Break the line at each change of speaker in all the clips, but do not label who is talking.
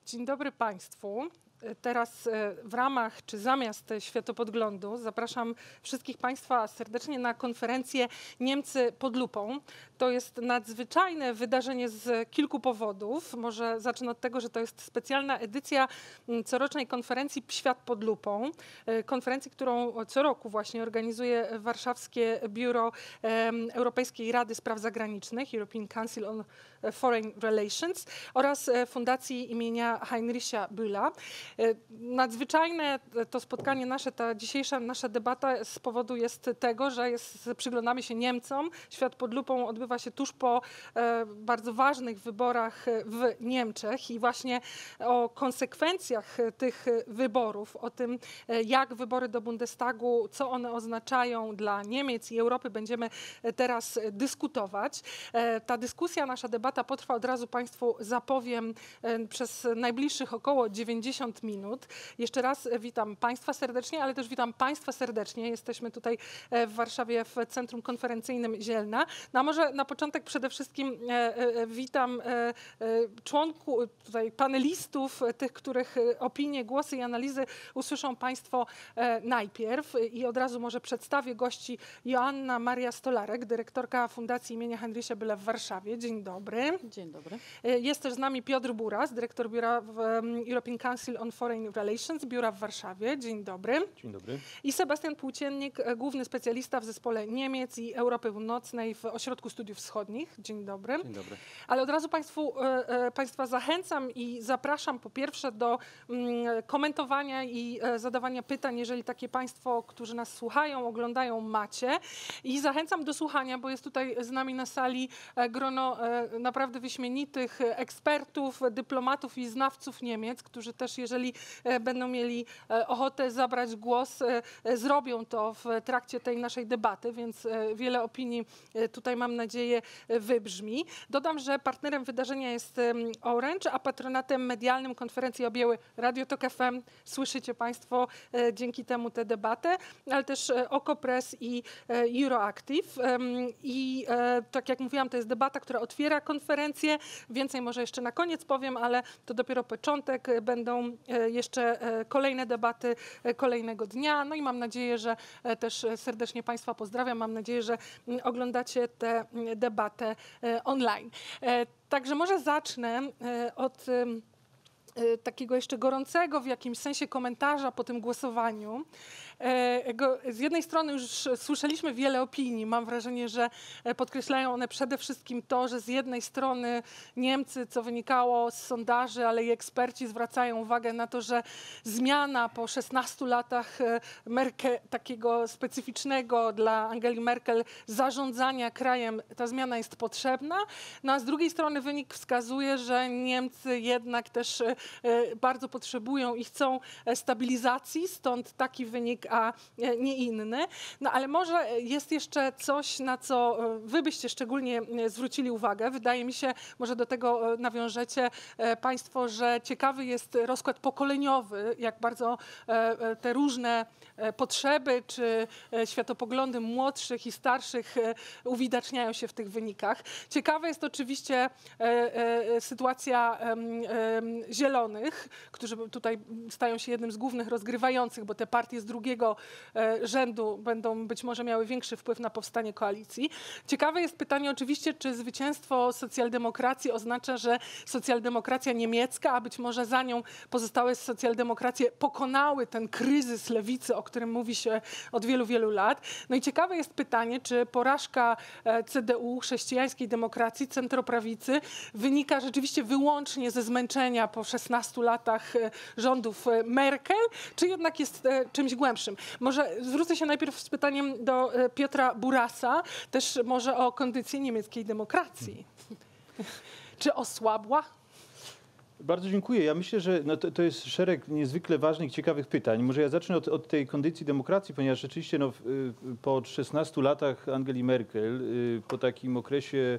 Dzień dobry Państwu. Teraz w ramach czy zamiast światopodglądu zapraszam wszystkich Państwa serdecznie na konferencję Niemcy pod lupą. To jest nadzwyczajne wydarzenie z kilku powodów. Może zacznę od tego, że to jest specjalna edycja corocznej konferencji Świat pod lupą. Konferencji, którą co roku właśnie organizuje warszawskie biuro Europejskiej Rady Spraw Zagranicznych, European Council on Foreign Relations, oraz Fundacji imienia Heinricha Bölla. Nadzwyczajne to spotkanie nasze, ta dzisiejsza nasza debata z powodu jest tego, że przyglądamy się Niemcom. Świat pod lupą odbywa się tuż po bardzo ważnych wyborach w Niemczech i właśnie o konsekwencjach tych wyborów, o tym, jak wybory do Bundestagu, co one oznaczają dla Niemiec i Europy, będziemy teraz dyskutować. Ta dyskusja, nasza debata potrwa, od razu Państwu zapowiem, przez najbliższych około 90 minut. Jeszcze raz witam Państwa serdecznie, ale też witam Państwa serdecznie. Jesteśmy tutaj w Warszawie w Centrum Konferencyjnym Zielna. No a może na początek przede wszystkim witam panelistów, tych, których opinie, głosy i analizy usłyszą Państwo najpierw. I od razu może przedstawię gości. Joanna Maria Stolarek, dyrektorka Fundacji imienia Heinricha Bölla w Warszawie. Dzień dobry.
Dzień dobry.
Jest też z nami Piotr Buras, dyrektor biura w European Council on Foreign Relations, biura w Warszawie. Dzień dobry.
Dzień dobry.
I Sebastian Płóciennik, główny specjalista w zespole Niemiec i Europy Północnej w Ośrodku Studiów Wschodnich. Dzień dobry.
Dzień dobry.
Ale od razu Państwa zachęcam i zapraszam po pierwsze do komentowania i zadawania pytań, jeżeli takie Państwo, którzy nas słuchają, oglądają, macie. I zachęcam do słuchania, bo jest tutaj z nami na sali grono naprawdę wyśmienitych ekspertów, dyplomatów i znawców Niemiec, którzy też, jeżeli będą mieli ochotę zabrać głos, zrobią to w trakcie tej naszej debaty, więc wiele opinii tutaj, mam nadzieję, wybrzmi. Dodam, że partnerem wydarzenia jest Orange, a patronatem medialnym konferencji objęły Radio Tok FM. Słyszycie Państwo dzięki temu tę debatę, ale też Okopress i Euroactiv. I tak jak mówiłam, to jest debata, która otwiera konferencję. Więcej może jeszcze na koniec powiem, ale to dopiero początek. Będą jeszcze kolejne debaty kolejnego dnia. No i mam nadzieję, że też serdecznie Państwa pozdrawiam. Mam nadzieję, że oglądacie tę debatę online. Także może zacznę od takiego jeszcze gorącego w jakimś sensie komentarza po tym głosowaniu. Z jednej strony już słyszeliśmy wiele opinii. Mam wrażenie, że podkreślają one przede wszystkim to, że z jednej strony Niemcy, co wynikało z sondaży, ale i eksperci zwracają uwagę na to, że zmiana po 16 latach takiego specyficznego dla Angeli Merkel zarządzania krajem, ta zmiana jest potrzebna. No a z drugiej strony wynik wskazuje, że Niemcy jednak też bardzo potrzebują i chcą stabilizacji, stąd taki wynik, a nie inny. No ale może jest jeszcze coś, na co wy byście szczególnie zwrócili uwagę. Wydaje mi się, może do tego nawiążecie Państwo, że ciekawy jest rozkład pokoleniowy, jak bardzo te różne potrzeby czy światopoglądy młodszych i starszych uwidaczniają się w tych wynikach. Ciekawa jest oczywiście sytuacja zielonych, którzy tutaj stają się jednym z głównych rozgrywających, bo te partie z drugiego rzędu będą być może miały większy wpływ na powstanie koalicji. Ciekawe jest pytanie oczywiście, czy zwycięstwo socjaldemokracji oznacza, że socjaldemokracja niemiecka, a być może za nią pozostałe socjaldemokracje pokonały ten kryzys lewicy, o którym mówi się od wielu, wielu lat. No i ciekawe jest pytanie, czy porażka CDU, chrześcijańskiej demokracji, centroprawicy wynika rzeczywiście wyłącznie ze zmęczenia po 16 latach rządów Merkel, czy jednak jest czymś głębszym. Może zwrócę się najpierw z pytaniem do Piotra Burasa, też może o kondycję niemieckiej demokracji. Czy osłabła?
Bardzo dziękuję. Ja myślę, że to jest szereg niezwykle ważnych, ciekawych pytań. Może ja zacznę od tej kondycji demokracji, ponieważ rzeczywiście po 16 latach Angeli Merkel, po takim okresie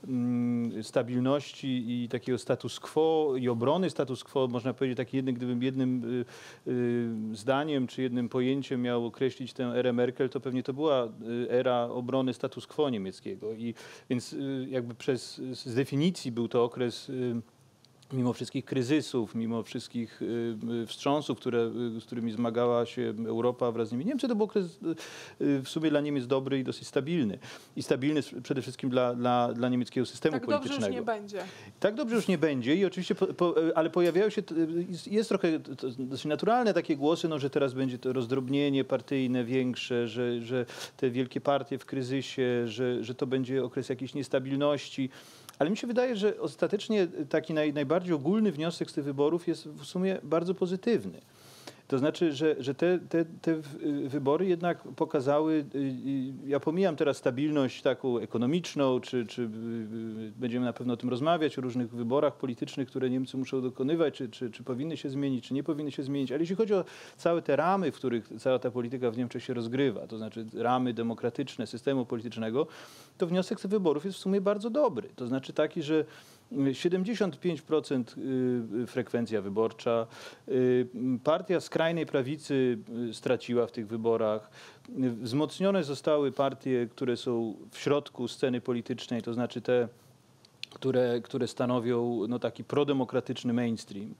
stabilności i takiego status quo i obrony status quo, można powiedzieć, gdybym jednym zdaniem czy jednym pojęciem miał określić tę erę Merkel, to pewnie to była era obrony status quo niemieckiego. I więc jakby z definicji był to okres mimo wszystkich kryzysów, mimo wszystkich wstrząsów, z którymi zmagała się Europa wraz z nimi Niemcy, to był okres w sumie dla Niemiec dobry i dosyć stabilny. I stabilny przede wszystkim dla niemieckiego systemu politycznego.
Tak dobrze już nie będzie.
Tak dobrze już nie będzie i oczywiście, ale pojawiają się, jest trochę dosyć naturalne takie głosy, no, że teraz będzie to rozdrobnienie partyjne większe, że te wielkie partie w kryzysie, że to będzie okres jakiejś niestabilności. Ale mi się wydaje, że ostatecznie taki najbardziej ogólny wniosek z tych wyborów jest w sumie bardzo pozytywny. To znaczy, że te wybory jednak pokazały, ja pomijam teraz stabilność taką ekonomiczną, czy będziemy na pewno o tym rozmawiać, o różnych wyborach politycznych, które Niemcy muszą dokonywać, czy powinny się zmienić, czy nie powinny się zmienić, ale jeśli chodzi o całe te ramy, w których cała ta polityka w Niemczech się rozgrywa, to znaczy ramy demokratyczne systemu politycznego, to wniosek z tych wyborów jest w sumie bardzo dobry. To znaczy taki, że 75% frekwencja wyborcza. Partia skrajnej prawicy straciła w tych wyborach. Wzmocnione zostały partie, które są w środku sceny politycznej, to znaczy te, które stanowią no, taki prodemokratyczny mainstream.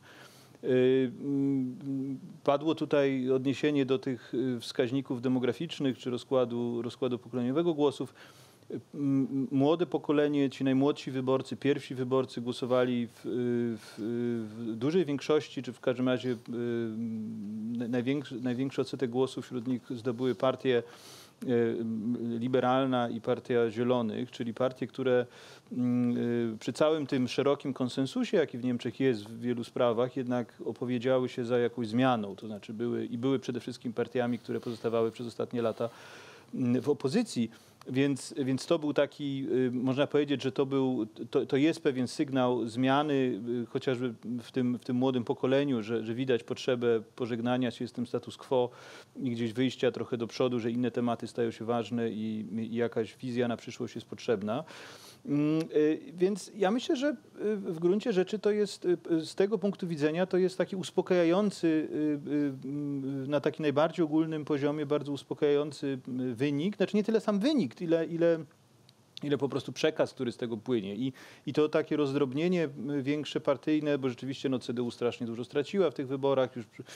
Padło tutaj odniesienie do tych wskaźników demograficznych czy rozkładu pokoleniowego głosów. Młode pokolenie, ci najmłodsi wyborcy, pierwsi wyborcy głosowali w dużej większości, czy w każdym razie największy odsetek głosów wśród nich zdobyły partie Liberalna i Partia Zielonych, czyli partie, które przy całym tym szerokim konsensusie, jaki w Niemczech jest w wielu sprawach, jednak opowiedziały się za jakąś zmianą, to znaczy były przede wszystkim partiami, które pozostawały przez ostatnie lata w opozycji. Więc to był taki, można powiedzieć, że to jest pewien sygnał zmiany, chociażby w tym młodym pokoleniu, że widać potrzebę pożegnania się z tym status quo i gdzieś wyjścia trochę do przodu, że inne tematy stają się ważne i jakaś wizja na przyszłość jest potrzebna. Więc ja myślę, że w gruncie rzeczy to jest, z tego punktu widzenia, to jest taki uspokajający, na taki najbardziej ogólnym poziomie, bardzo uspokajający wynik. Znaczy nie tyle sam wynik, ile po prostu przekaz, który z tego płynie. I to takie rozdrobnienie większe partyjne, bo rzeczywiście no, CDU strasznie dużo straciła w tych wyborach.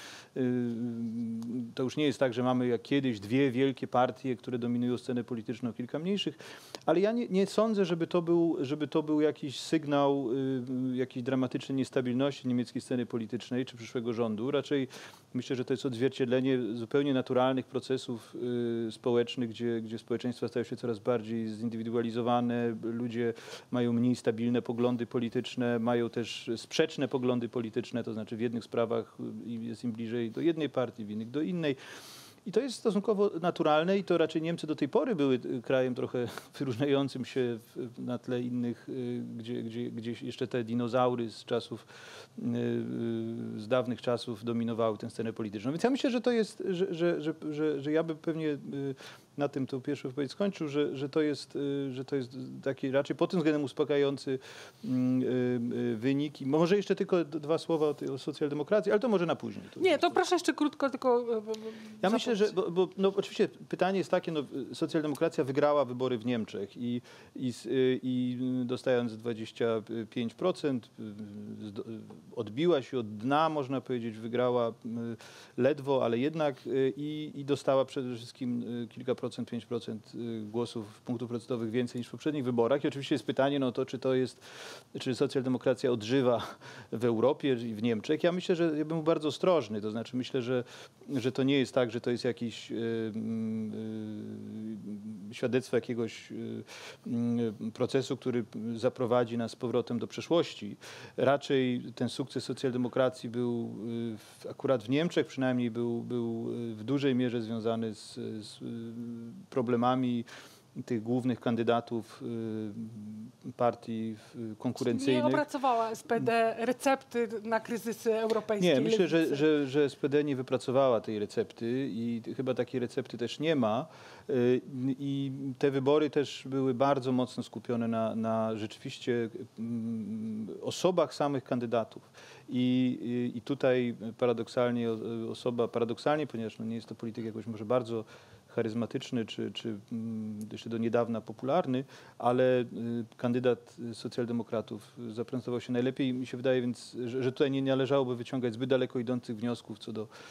To już nie jest tak, że mamy jak kiedyś dwie wielkie partie, które dominują scenę polityczną, kilka mniejszych. Ale ja nie sądzę, żeby to był jakiś sygnał jakiejś dramatycznej niestabilności niemieckiej sceny politycznej czy przyszłego rządu. Raczej myślę, że to jest odzwierciedlenie zupełnie naturalnych procesów społecznych, gdzie społeczeństwa stają się coraz bardziej zindywidualizowane. Ludzie mają mniej stabilne poglądy polityczne, mają też sprzeczne poglądy polityczne, to znaczy w jednych sprawach jest im bliżej do jednej partii, w innych do innej. I to jest stosunkowo naturalne i to raczej Niemcy do tej pory były krajem trochę wyróżniającym się na tle innych, gdzie jeszcze te dinozaury z dawnych czasów dominowały tę scenę polityczną. Więc ja myślę, że to jest, że ja bym pewnie na tym tą pierwszą wypowiedź skończył, że to jest taki raczej pod tym względem uspokajający wynik. I może jeszcze tylko dwa słowa o socjaldemokracji, ale to może na później.
Nie, to proszę jeszcze krótko tylko
ja myślę, że bo no, oczywiście pytanie jest takie, no, socjaldemokracja wygrała wybory w Niemczech i dostając 25%, odbiła się od dna, można powiedzieć, wygrała ledwo, ale jednak i dostała przede wszystkim kilka procent, 5% głosów, punktów procentowych więcej niż w poprzednich wyborach. I oczywiście jest pytanie, no to czy socjaldemokracja odżywa w Europie i w Niemczech? Ja myślę, że ja bym był bardzo ostrożny, to znaczy myślę, że to nie jest tak, że to jest jakiś świadectwo jakiegoś procesu, który zaprowadzi nas z powrotem do przeszłości. Raczej ten sukces socjaldemokracji był akurat w Niemczech przynajmniej był w dużej mierze związany z problemami tych głównych kandydatów partii konkurencyjnych.
Nie opracowała SPD recepty na kryzysy europejskie.
Nie, myślę, że SPD nie wypracowała tej recepty i chyba takiej recepty też nie ma. I te wybory też były bardzo mocno skupione na rzeczywiście osobach samych kandydatów. I tutaj paradoksalnie, ponieważ no nie jest to polityka jakoś może bardzo charyzmatyczny, czy jeszcze do niedawna popularny, ale kandydat socjaldemokratów zaprezentował się najlepiej. Mi się wydaje więc, że tutaj nie należałoby wyciągać zbyt daleko idących wniosków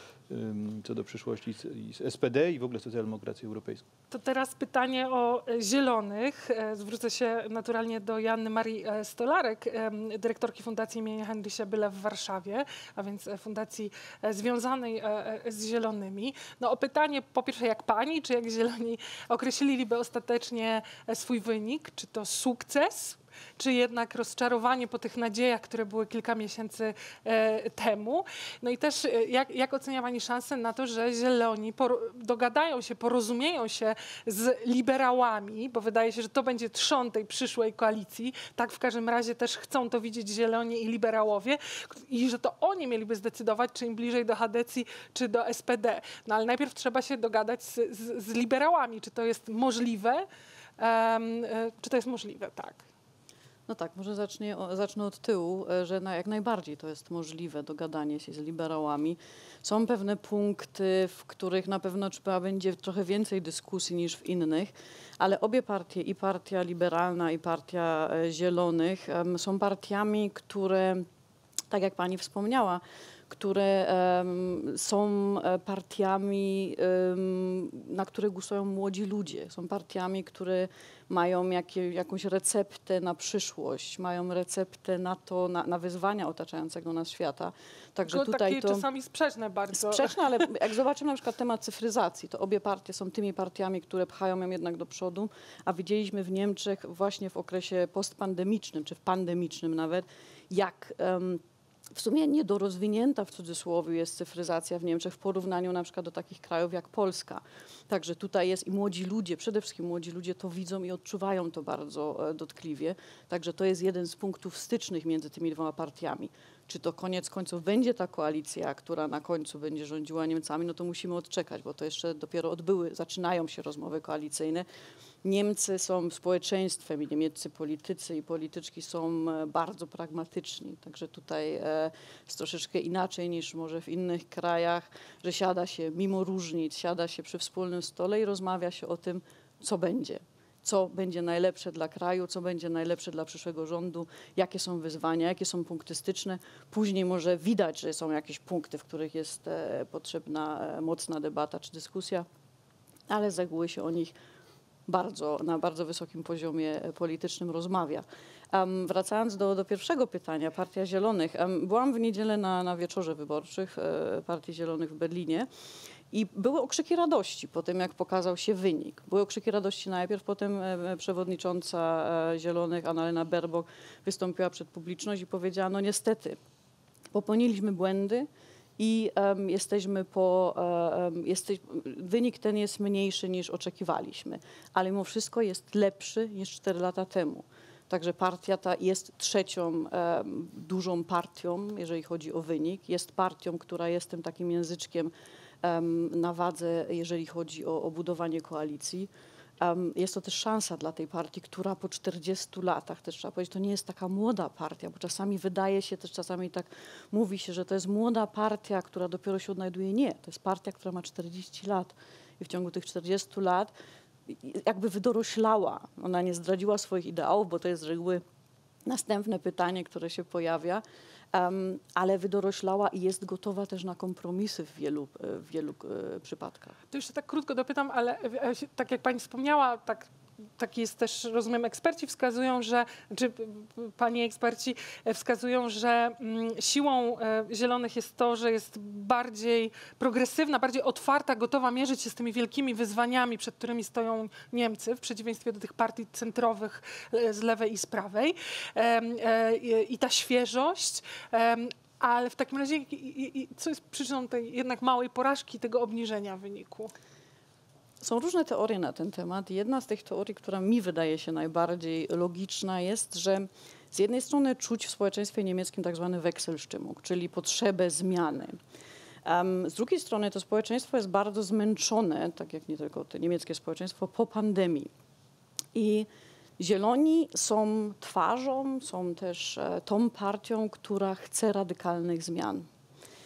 co do przyszłości i SPD i w ogóle socjaldemokracji europejskiej.
To teraz pytanie o Zielonych. Zwrócę się naturalnie do Joanny Marii Stolarek, dyrektorki Fundacji imienia Heinricha Bölla w Warszawie, a więc fundacji związanej z Zielonymi. No o pytanie po pierwsze jak pani, czy jak Zieloni określiliby ostatecznie swój wynik, czy to sukces, czy jednak rozczarowanie po tych nadziejach, które były kilka miesięcy temu. No i też jak ocenia pani szansę na to, że Zieloni dogadają się, porozumieją się z liberałami, bo wydaje się, że to będzie trzon tej przyszłej koalicji. Tak w każdym razie też chcą to widzieć Zieloni i liberałowie i że to oni mieliby zdecydować, czy im bliżej do Hadecji, czy do SPD. No ale najpierw trzeba się dogadać z liberałami, czy to jest możliwe, czy to jest możliwe, tak.
No tak, może zacznę od tyłu, że jak najbardziej to jest możliwe dogadanie się z liberałami. Są pewne punkty, w których na pewno trzeba będzie trochę więcej dyskusji niż w innych, ale obie partie, i Partia Liberalna, i Partia Zielonych, są partiami, które, tak jak pani wspomniała, które są partiami, na które głosują młodzi ludzie. Są partiami, które mają jakąś receptę na przyszłość, mają receptę na to, na wyzwania otaczającego nas świata. Także tutaj
takie czasami sprzeczne bardzo.
Sprzeczne, ale jak zobaczymy na przykład temat cyfryzacji, to obie partie są tymi partiami, które pchają ją jednak do przodu, a widzieliśmy w Niemczech właśnie w okresie postpandemicznym, czy w pandemicznym nawet, jak w sumie niedorozwinięta w cudzysłowie jest cyfryzacja w Niemczech w porównaniu na przykład do takich krajów jak Polska. Także tutaj jest i młodzi ludzie, przede wszystkim młodzi ludzie to widzą i odczuwają to bardzo dotkliwie. Także to jest jeden z punktów stycznych między tymi dwoma partiami. Czy to koniec końców będzie ta koalicja, która na końcu będzie rządziła Niemcami, no to musimy odczekać, bo to jeszcze dopiero zaczynają się rozmowy koalicyjne. Niemcy są społeczeństwem i niemieccy politycy i polityczki są bardzo pragmatyczni. Także tutaj jest troszeczkę inaczej niż może w innych krajach, że siada się mimo różnic, siada się przy wspólnym stole i rozmawia się o tym, co będzie najlepsze dla kraju, co będzie najlepsze dla przyszłego rządu, jakie są wyzwania, jakie są punkty styczne. Później może widać, że są jakieś punkty, w których jest potrzebna mocna debata czy dyskusja, ale z reguły się o nich na bardzo wysokim poziomie politycznym rozmawia. Wracając do pierwszego pytania, Partia Zielonych. Byłam w niedzielę na wieczorze wyborczych Partii Zielonych w Berlinie i były okrzyki radości po tym, jak pokazał się wynik. Były okrzyki radości najpierw, potem przewodnicząca Zielonych, Annalena Baerbock, wystąpiła przed publiczność i powiedziała, no niestety, popełniliśmy błędy, i wynik ten jest mniejszy niż oczekiwaliśmy, ale mimo wszystko jest lepszy niż 4 lata temu. Także partia ta jest trzecią dużą partią, jeżeli chodzi o wynik. Jest partią, która jest tym takim języczkiem na wadze, jeżeli chodzi o budowanie koalicji. Jest to też szansa dla tej partii, która po 40 latach, też trzeba powiedzieć, to nie jest taka młoda partia, bo czasami wydaje się, też czasami tak mówi się, że to jest młoda partia, która dopiero się odnajduje. Nie, to jest partia, która ma 40 lat i w ciągu tych 40 lat jakby wydoroślała. Ona nie zdradziła swoich ideałów, bo to jest z reguły następne pytanie, które się pojawia, ale wydoroślała i jest gotowa też na kompromisy w wielu przypadkach.
To jeszcze tak krótko dopytam, ale tak jak pani wspomniała, tak jest też, rozumiem, eksperci wskazują, czy pani eksperci wskazują, że siłą Zielonych jest to, że jest bardziej progresywna, bardziej otwarta, gotowa mierzyć się z tymi wielkimi wyzwaniami, przed którymi stoją Niemcy, w przeciwieństwie do tych partii centrowych z lewej i z prawej. I ta świeżość. Ale w takim razie, co jest przyczyną tej jednak małej porażki, tego obniżenia wyniku?
Są różne teorie na ten temat. Jedna z tych teorii, która mi wydaje się najbardziej logiczna, jest, że z jednej strony czuć w społeczeństwie niemieckim tak zwany Wechselstimmung, czyli potrzebę zmiany. Z drugiej strony to społeczeństwo jest bardzo zmęczone, tak jak nie tylko to niemieckie społeczeństwo, po pandemii. I Zieloni są twarzą, są też tą partią, która chce radykalnych zmian.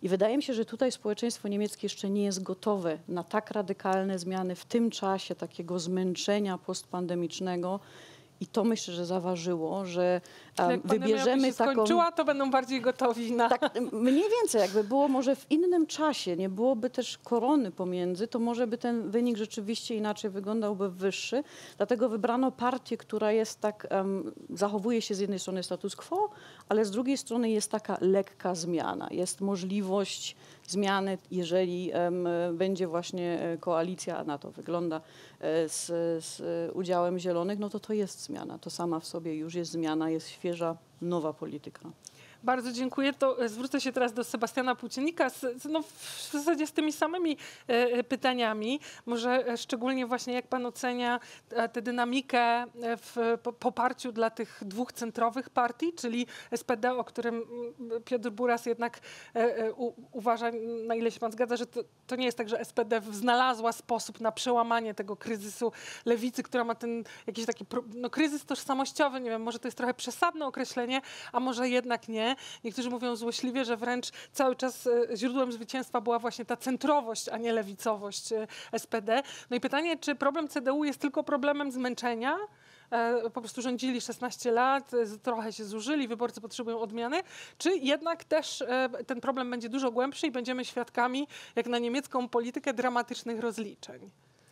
I wydaje mi się, że tutaj społeczeństwo niemieckie jeszcze nie jest gotowe na tak radykalne zmiany w tym czasie takiego zmęczenia postpandemicznego. I to myślę, że zaważyło, że
Jak
wybierzemy
się
taką...
skończyła, to będą bardziej gotowi na...
Tak, mniej więcej, jakby było może w innym czasie, nie byłoby też korony pomiędzy, to może by ten wynik rzeczywiście inaczej wyglądałby wyższy. Dlatego wybrano partię, która jest tak, zachowuje się z jednej strony status quo, ale z drugiej strony jest taka lekka zmiana. Jest możliwość zmiany, jeżeli będzie właśnie koalicja, a na to wygląda, z udziałem Zielonych, no to jest zmiana. To sama w sobie już jest zmiana, jest świeża, nowa polityka.
Bardzo dziękuję. To zwrócę się teraz do Sebastiana Płócienika w zasadzie z tymi samymi pytaniami. Może szczególnie właśnie jak pan ocenia tę dynamikę w poparciu dla tych dwóch centrowych partii, czyli SPD, o którym Piotr Buras jednak uważa, na ile się pan zgadza, że to nie jest tak, że SPD znalazła sposób na przełamanie tego kryzysu lewicy, która ma ten jakiś taki kryzys tożsamościowy, nie wiem, może to jest trochę przesadne określenie, a może jednak nie. Niektórzy mówią złośliwie, że wręcz cały czas źródłem zwycięstwa była właśnie ta centrowość, a nie lewicowość SPD. No i pytanie, czy problem CDU jest tylko problemem zmęczenia? Po prostu rządzili 16 lat, trochę się zużyli, wyborcy potrzebują odmiany, czy jednak też ten problem będzie dużo głębszy i będziemy świadkami, jak na niemiecką politykę, dramatycznych rozliczeń?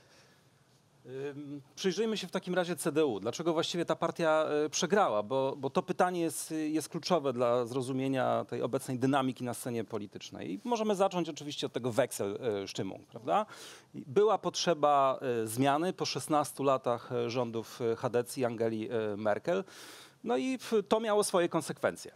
Przyjrzyjmy się w takim razie CDU. Dlaczego właściwie ta partia przegrała? Bo to pytanie jest kluczowe dla zrozumienia tej obecnej dynamiki na scenie politycznej. I możemy zacząć oczywiście od tego Wechselstimmung, prawda? Była potrzeba zmiany po 16 latach rządów Chadecji Angeli Merkel. No i to miało swoje konsekwencje.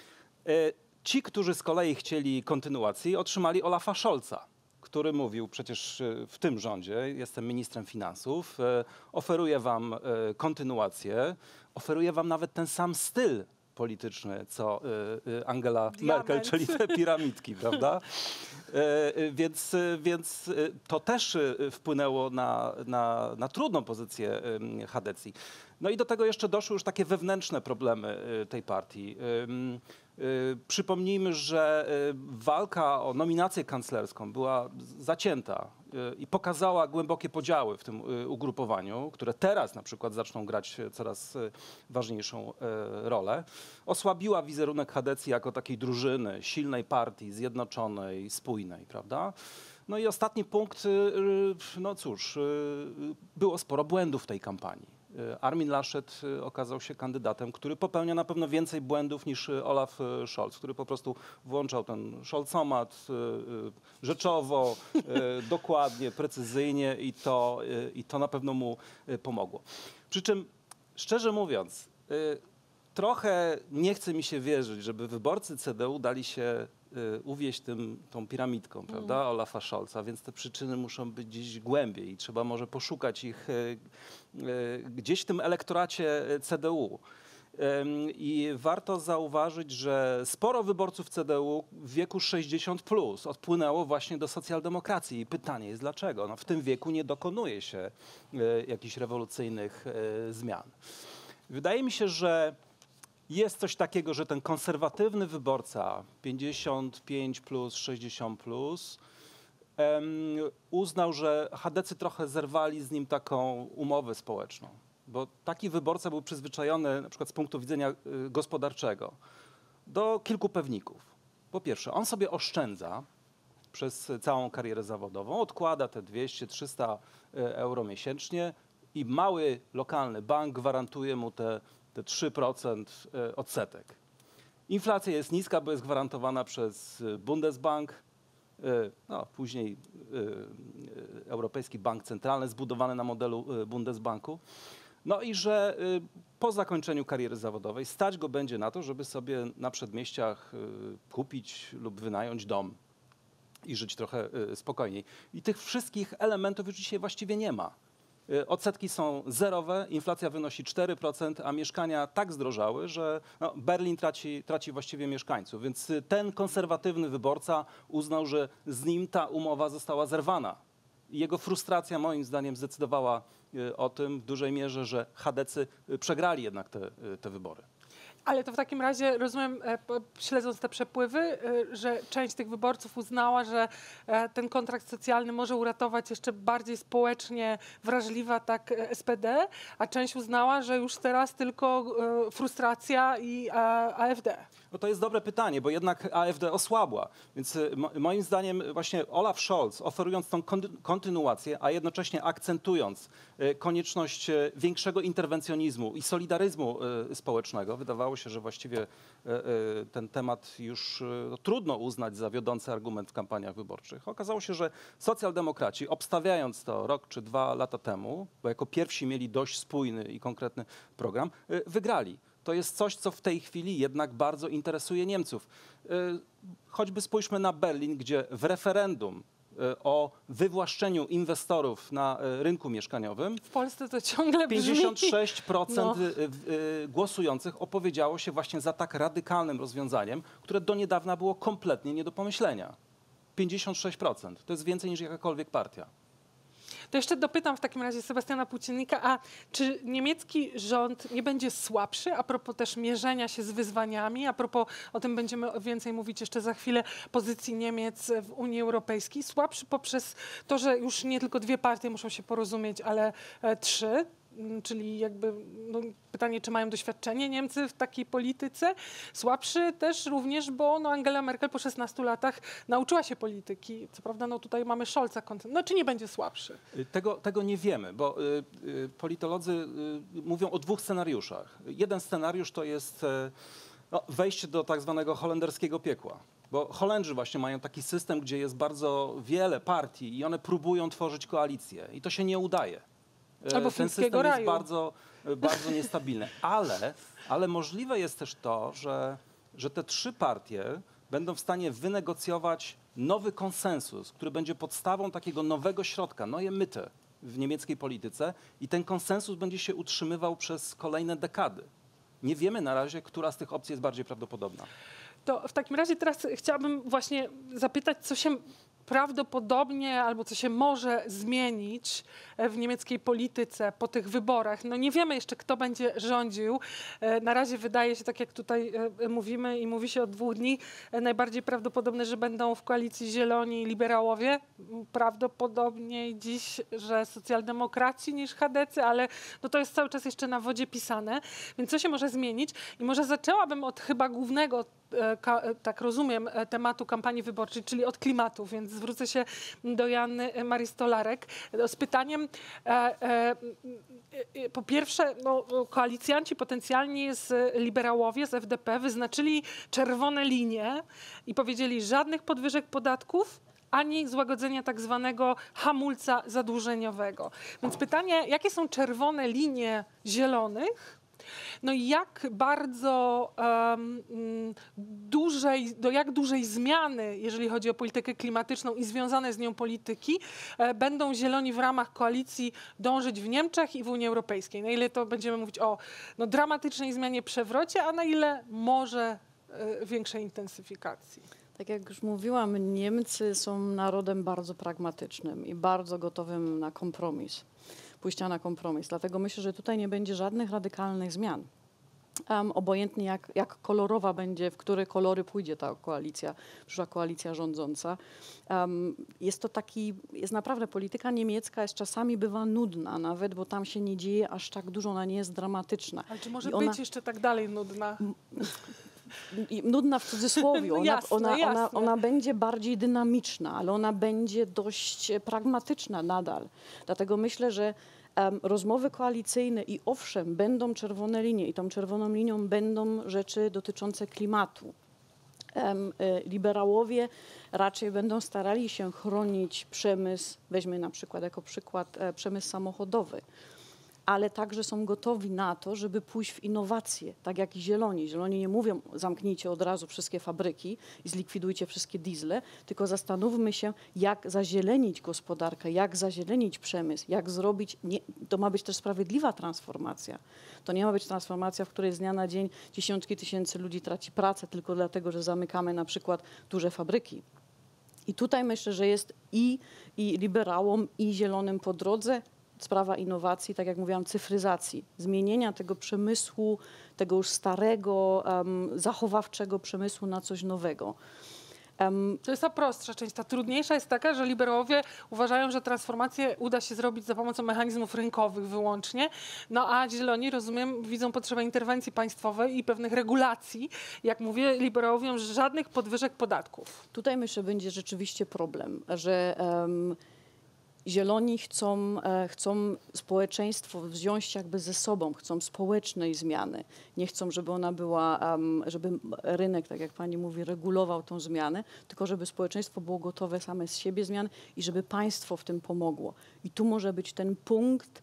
Ci, którzy z kolei chcieli kontynuacji, otrzymali Olafa Scholza, który mówił przecież w tym rządzie, jestem ministrem finansów, oferuję wam kontynuację, oferuję wam nawet ten sam styl polityczny, co Angela Merkel, czyli te piramidki, prawda? Więc to też wpłynęło na trudną pozycję Chadecji. No i do tego jeszcze doszły już takie wewnętrzne problemy tej partii. Przypomnijmy, że walka o nominację kanclerską była zacięta i pokazała głębokie podziały w tym ugrupowaniu, które teraz na przykład zaczną grać coraz ważniejszą rolę. Osłabiła wizerunek Chadecji jako takiej drużyny, silnej partii, zjednoczonej, spójnej, prawda? No i ostatni punkt, no cóż, było sporo błędów w tej kampanii. Armin Laschet okazał się kandydatem, który popełnia na pewno więcej błędów niż Olaf Scholz, który po prostu włączał ten Scholzomat rzeczowo, dokładnie, precyzyjnie i to na pewno mu pomogło. Przy czym, szczerze mówiąc, trochę nie chce mi się wierzyć, żeby wyborcy CDU dali się uwieść tą piramidką, prawda, Olafa Scholza, więc te przyczyny muszą być gdzieś głębiej i trzeba może poszukać ich gdzieś w tym elektoracie CDU. I warto zauważyć, że sporo wyborców CDU w wieku 60+ odpłynęło właśnie do socjaldemokracji. I pytanie jest dlaczego? No, w tym wieku nie dokonuje się jakichś rewolucyjnych zmian. Wydaje mi się, że jest coś takiego, że ten konserwatywny wyborca 55+, 60+, uznał, że chadecy trochę zerwali z nim taką umowę społeczną. Bo taki wyborca był przyzwyczajony, na przykład z punktu widzenia gospodarczego, do kilku pewników. Po pierwsze, on sobie oszczędza przez całą karierę zawodową, odkłada te 200-300 euro miesięcznie i mały, lokalny bank gwarantuje mu te 3% odsetek. Inflacja jest niska, bo jest gwarantowana przez Bundesbank, no, później Europejski Bank Centralny, zbudowany na modelu Bundesbanku. No i że po zakończeniu kariery zawodowej stać go będzie na to, żeby sobie na przedmieściach kupić lub wynająć dom i żyć trochę spokojniej. I tych wszystkich elementów już dzisiaj właściwie nie ma. Odsetki są zerowe, inflacja wynosi 4%, a mieszkania tak zdrożały, że no, Berlin traci właściwie mieszkańców. Więc ten konserwatywny wyborca uznał, że z nim ta umowa została zerwana. Jego frustracja moim zdaniem zdecydowała o tym w dużej mierze, że chadecy przegrali jednak te wybory.
Ale to w takim razie rozumiem, śledząc te przepływy, że część tych wyborców uznała, że ten kontrakt socjalny może uratować jeszcze bardziej społecznie wrażliwa tak SPD, a część uznała, że już teraz tylko frustracja i AfD.
No to jest dobre pytanie, bo jednak AfD osłabła. Więc moim zdaniem właśnie Olaf Scholz, oferując tą kontynuację, a jednocześnie akcentując konieczność większego interwencjonizmu i solidaryzmu społecznego, wydawało się, że właściwie ten temat już trudno uznać za wiodący argument w kampaniach wyborczych. Okazało się, że socjaldemokraci, obstawiając to rok czy 2 lata temu, bo jako pierwsi mieli dość spójny i konkretny program, wygrali. To jest coś, co w tej chwili jednak bardzo interesuje Niemców. Choćby spójrzmy na Berlin, gdzie w referendum o wywłaszczeniu inwestorów na rynku mieszkaniowym
W Polsce to ciągle brzmi.
56% głosujących opowiedziało się właśnie za tak radykalnym rozwiązaniem, które do niedawna było kompletnie nie do pomyślenia. 56%. To jest więcej niż jakakolwiek partia.
To jeszcze dopytam w takim razie Sebastiana Płóciennika, a czy niemiecki rząd nie będzie słabszy a propos też mierzenia się z wyzwaniami, a propos, o tym będziemy więcej mówić jeszcze za chwilę, pozycji Niemiec w Unii Europejskiej, słabszy poprzez to, że już nie tylko 2 partie muszą się porozumieć, ale 3? Czyli jakby pytanie, czy mają doświadczenie Niemcy w takiej polityce. Słabszy też również, bo Angela Merkel po 16 latach nauczyła się polityki. Co prawda tutaj mamy Scholza. Czy nie będzie słabszy?
Tego nie wiemy, bo politolodzy mówią o 2 scenariuszach. Jeden scenariusz to jest wejście do tak zwanego holenderskiego piekła. Bo Holendrzy właśnie mają taki system, gdzie jest bardzo wiele partii i one próbują tworzyć koalicję. I to się nie udaje.
Albo
ten system jest bardzo niestabilny. Ale możliwe jest też to, że te 3 partie będą w stanie wynegocjować nowy konsensus, który będzie podstawą takiego nowego środka, neue Mitte w niemieckiej polityce i ten konsensus będzie się utrzymywał przez kolejne dekady. Nie wiemy na razie, która z tych opcji jest bardziej prawdopodobna.
To w takim razie teraz chciałabym właśnie zapytać, co się prawdopodobnie albo co się może zmienić w niemieckiej polityce po tych wyborach. Nie wiemy jeszcze, kto będzie rządził. Na razie wydaje się, tak jak tutaj mówimy i mówi się od 2 dni, najbardziej prawdopodobne, że będą w koalicji Zieloni i liberałowie. Prawdopodobniej dziś, że socjaldemokraci niż chadecy, ale to jest cały czas jeszcze na wodzie pisane. Więc co się może zmienić? I może zaczęłabym od chyba głównego, tak rozumiem, tematu kampanii wyborczej, czyli od klimatu, więc zwrócę się do Joanny Marii Stolarek z pytaniem, po pierwsze, koalicjanci potencjalni z liberałowie, z FDP wyznaczyli czerwone linie i powiedzieli żadnych podwyżek podatków, ani złagodzenia tak zwanego hamulca zadłużeniowego. Więc pytanie, jakie są czerwone linie Zielonych? I jak bardzo do jak dużej zmiany, jeżeli chodzi o politykę klimatyczną i związane z nią polityki, będą Zieloni w ramach koalicji dążyć w Niemczech i w Unii Europejskiej? Na ile to będziemy mówić o dramatycznej zmianie, przewrocie, a na ile może większej intensyfikacji?
Tak jak już mówiłam, Niemcy są narodem bardzo pragmatycznym i bardzo gotowym na kompromis, pójścia na kompromis. Dlatego myślę, że tutaj nie będzie żadnych radykalnych zmian. Obojętnie jak kolorowa będzie, w które kolory pójdzie ta koalicja, przyszła koalicja rządząca. Jest naprawdę, polityka niemiecka czasami bywa nudna nawet, bo tam się nie dzieje aż tak dużo, ona nie jest dramatyczna.
Ale czy może być jeszcze tak dalej nudna?
Nudna w cudzysłowie. Ona będzie bardziej dynamiczna, ale ona będzie dość pragmatyczna nadal. Dlatego myślę, że rozmowy koalicyjne i owszem, będą czerwone linie i tą czerwoną linią będą rzeczy dotyczące klimatu. Liberałowie raczej będą starali się chronić przemysł, weźmy na przykład jako przykład przemysł samochodowy, ale także są gotowi na to, żeby pójść w innowacje, tak jak i Zieloni. Zieloni nie mówią, zamknijcie od razu wszystkie fabryki i zlikwidujcie wszystkie diesle, tylko zastanówmy się, jak zazielenić gospodarkę, jak zazielenić przemysł, jak zrobić, to ma być też sprawiedliwa transformacja. To nie ma być transformacja, w której z dnia na dzień dziesiątki tysięcy ludzi traci pracę tylko dlatego, że zamykamy na przykład duże fabryki. I tutaj myślę, że jest i liberałom, i Zielonym po drodze sprawa innowacji, tak jak mówiłam, cyfryzacji, zmienienia tego przemysłu, tego już starego, zachowawczego przemysłu na coś nowego.
To jest ta prostsza część. Ta trudniejsza jest taka, że liberałowie uważają, że transformację uda się zrobić za pomocą mechanizmów rynkowych wyłącznie, no a zieloni, rozumiem, widzą potrzebę interwencji państwowej i pewnych regulacji. Jak mówię, liberałowie, żadnych podwyżek podatków.
Tutaj myślę, będzie rzeczywiście problem, że zieloni chcą społeczeństwo wziąć jakby ze sobą, chcą społecznej zmiany. Nie chcą, żeby ona była, żeby rynek, tak jak pani mówi, regulował tą zmianę, tylko żeby społeczeństwo było gotowe same z siebie zmian i żeby państwo w tym pomogło. I tu może być ten punkt,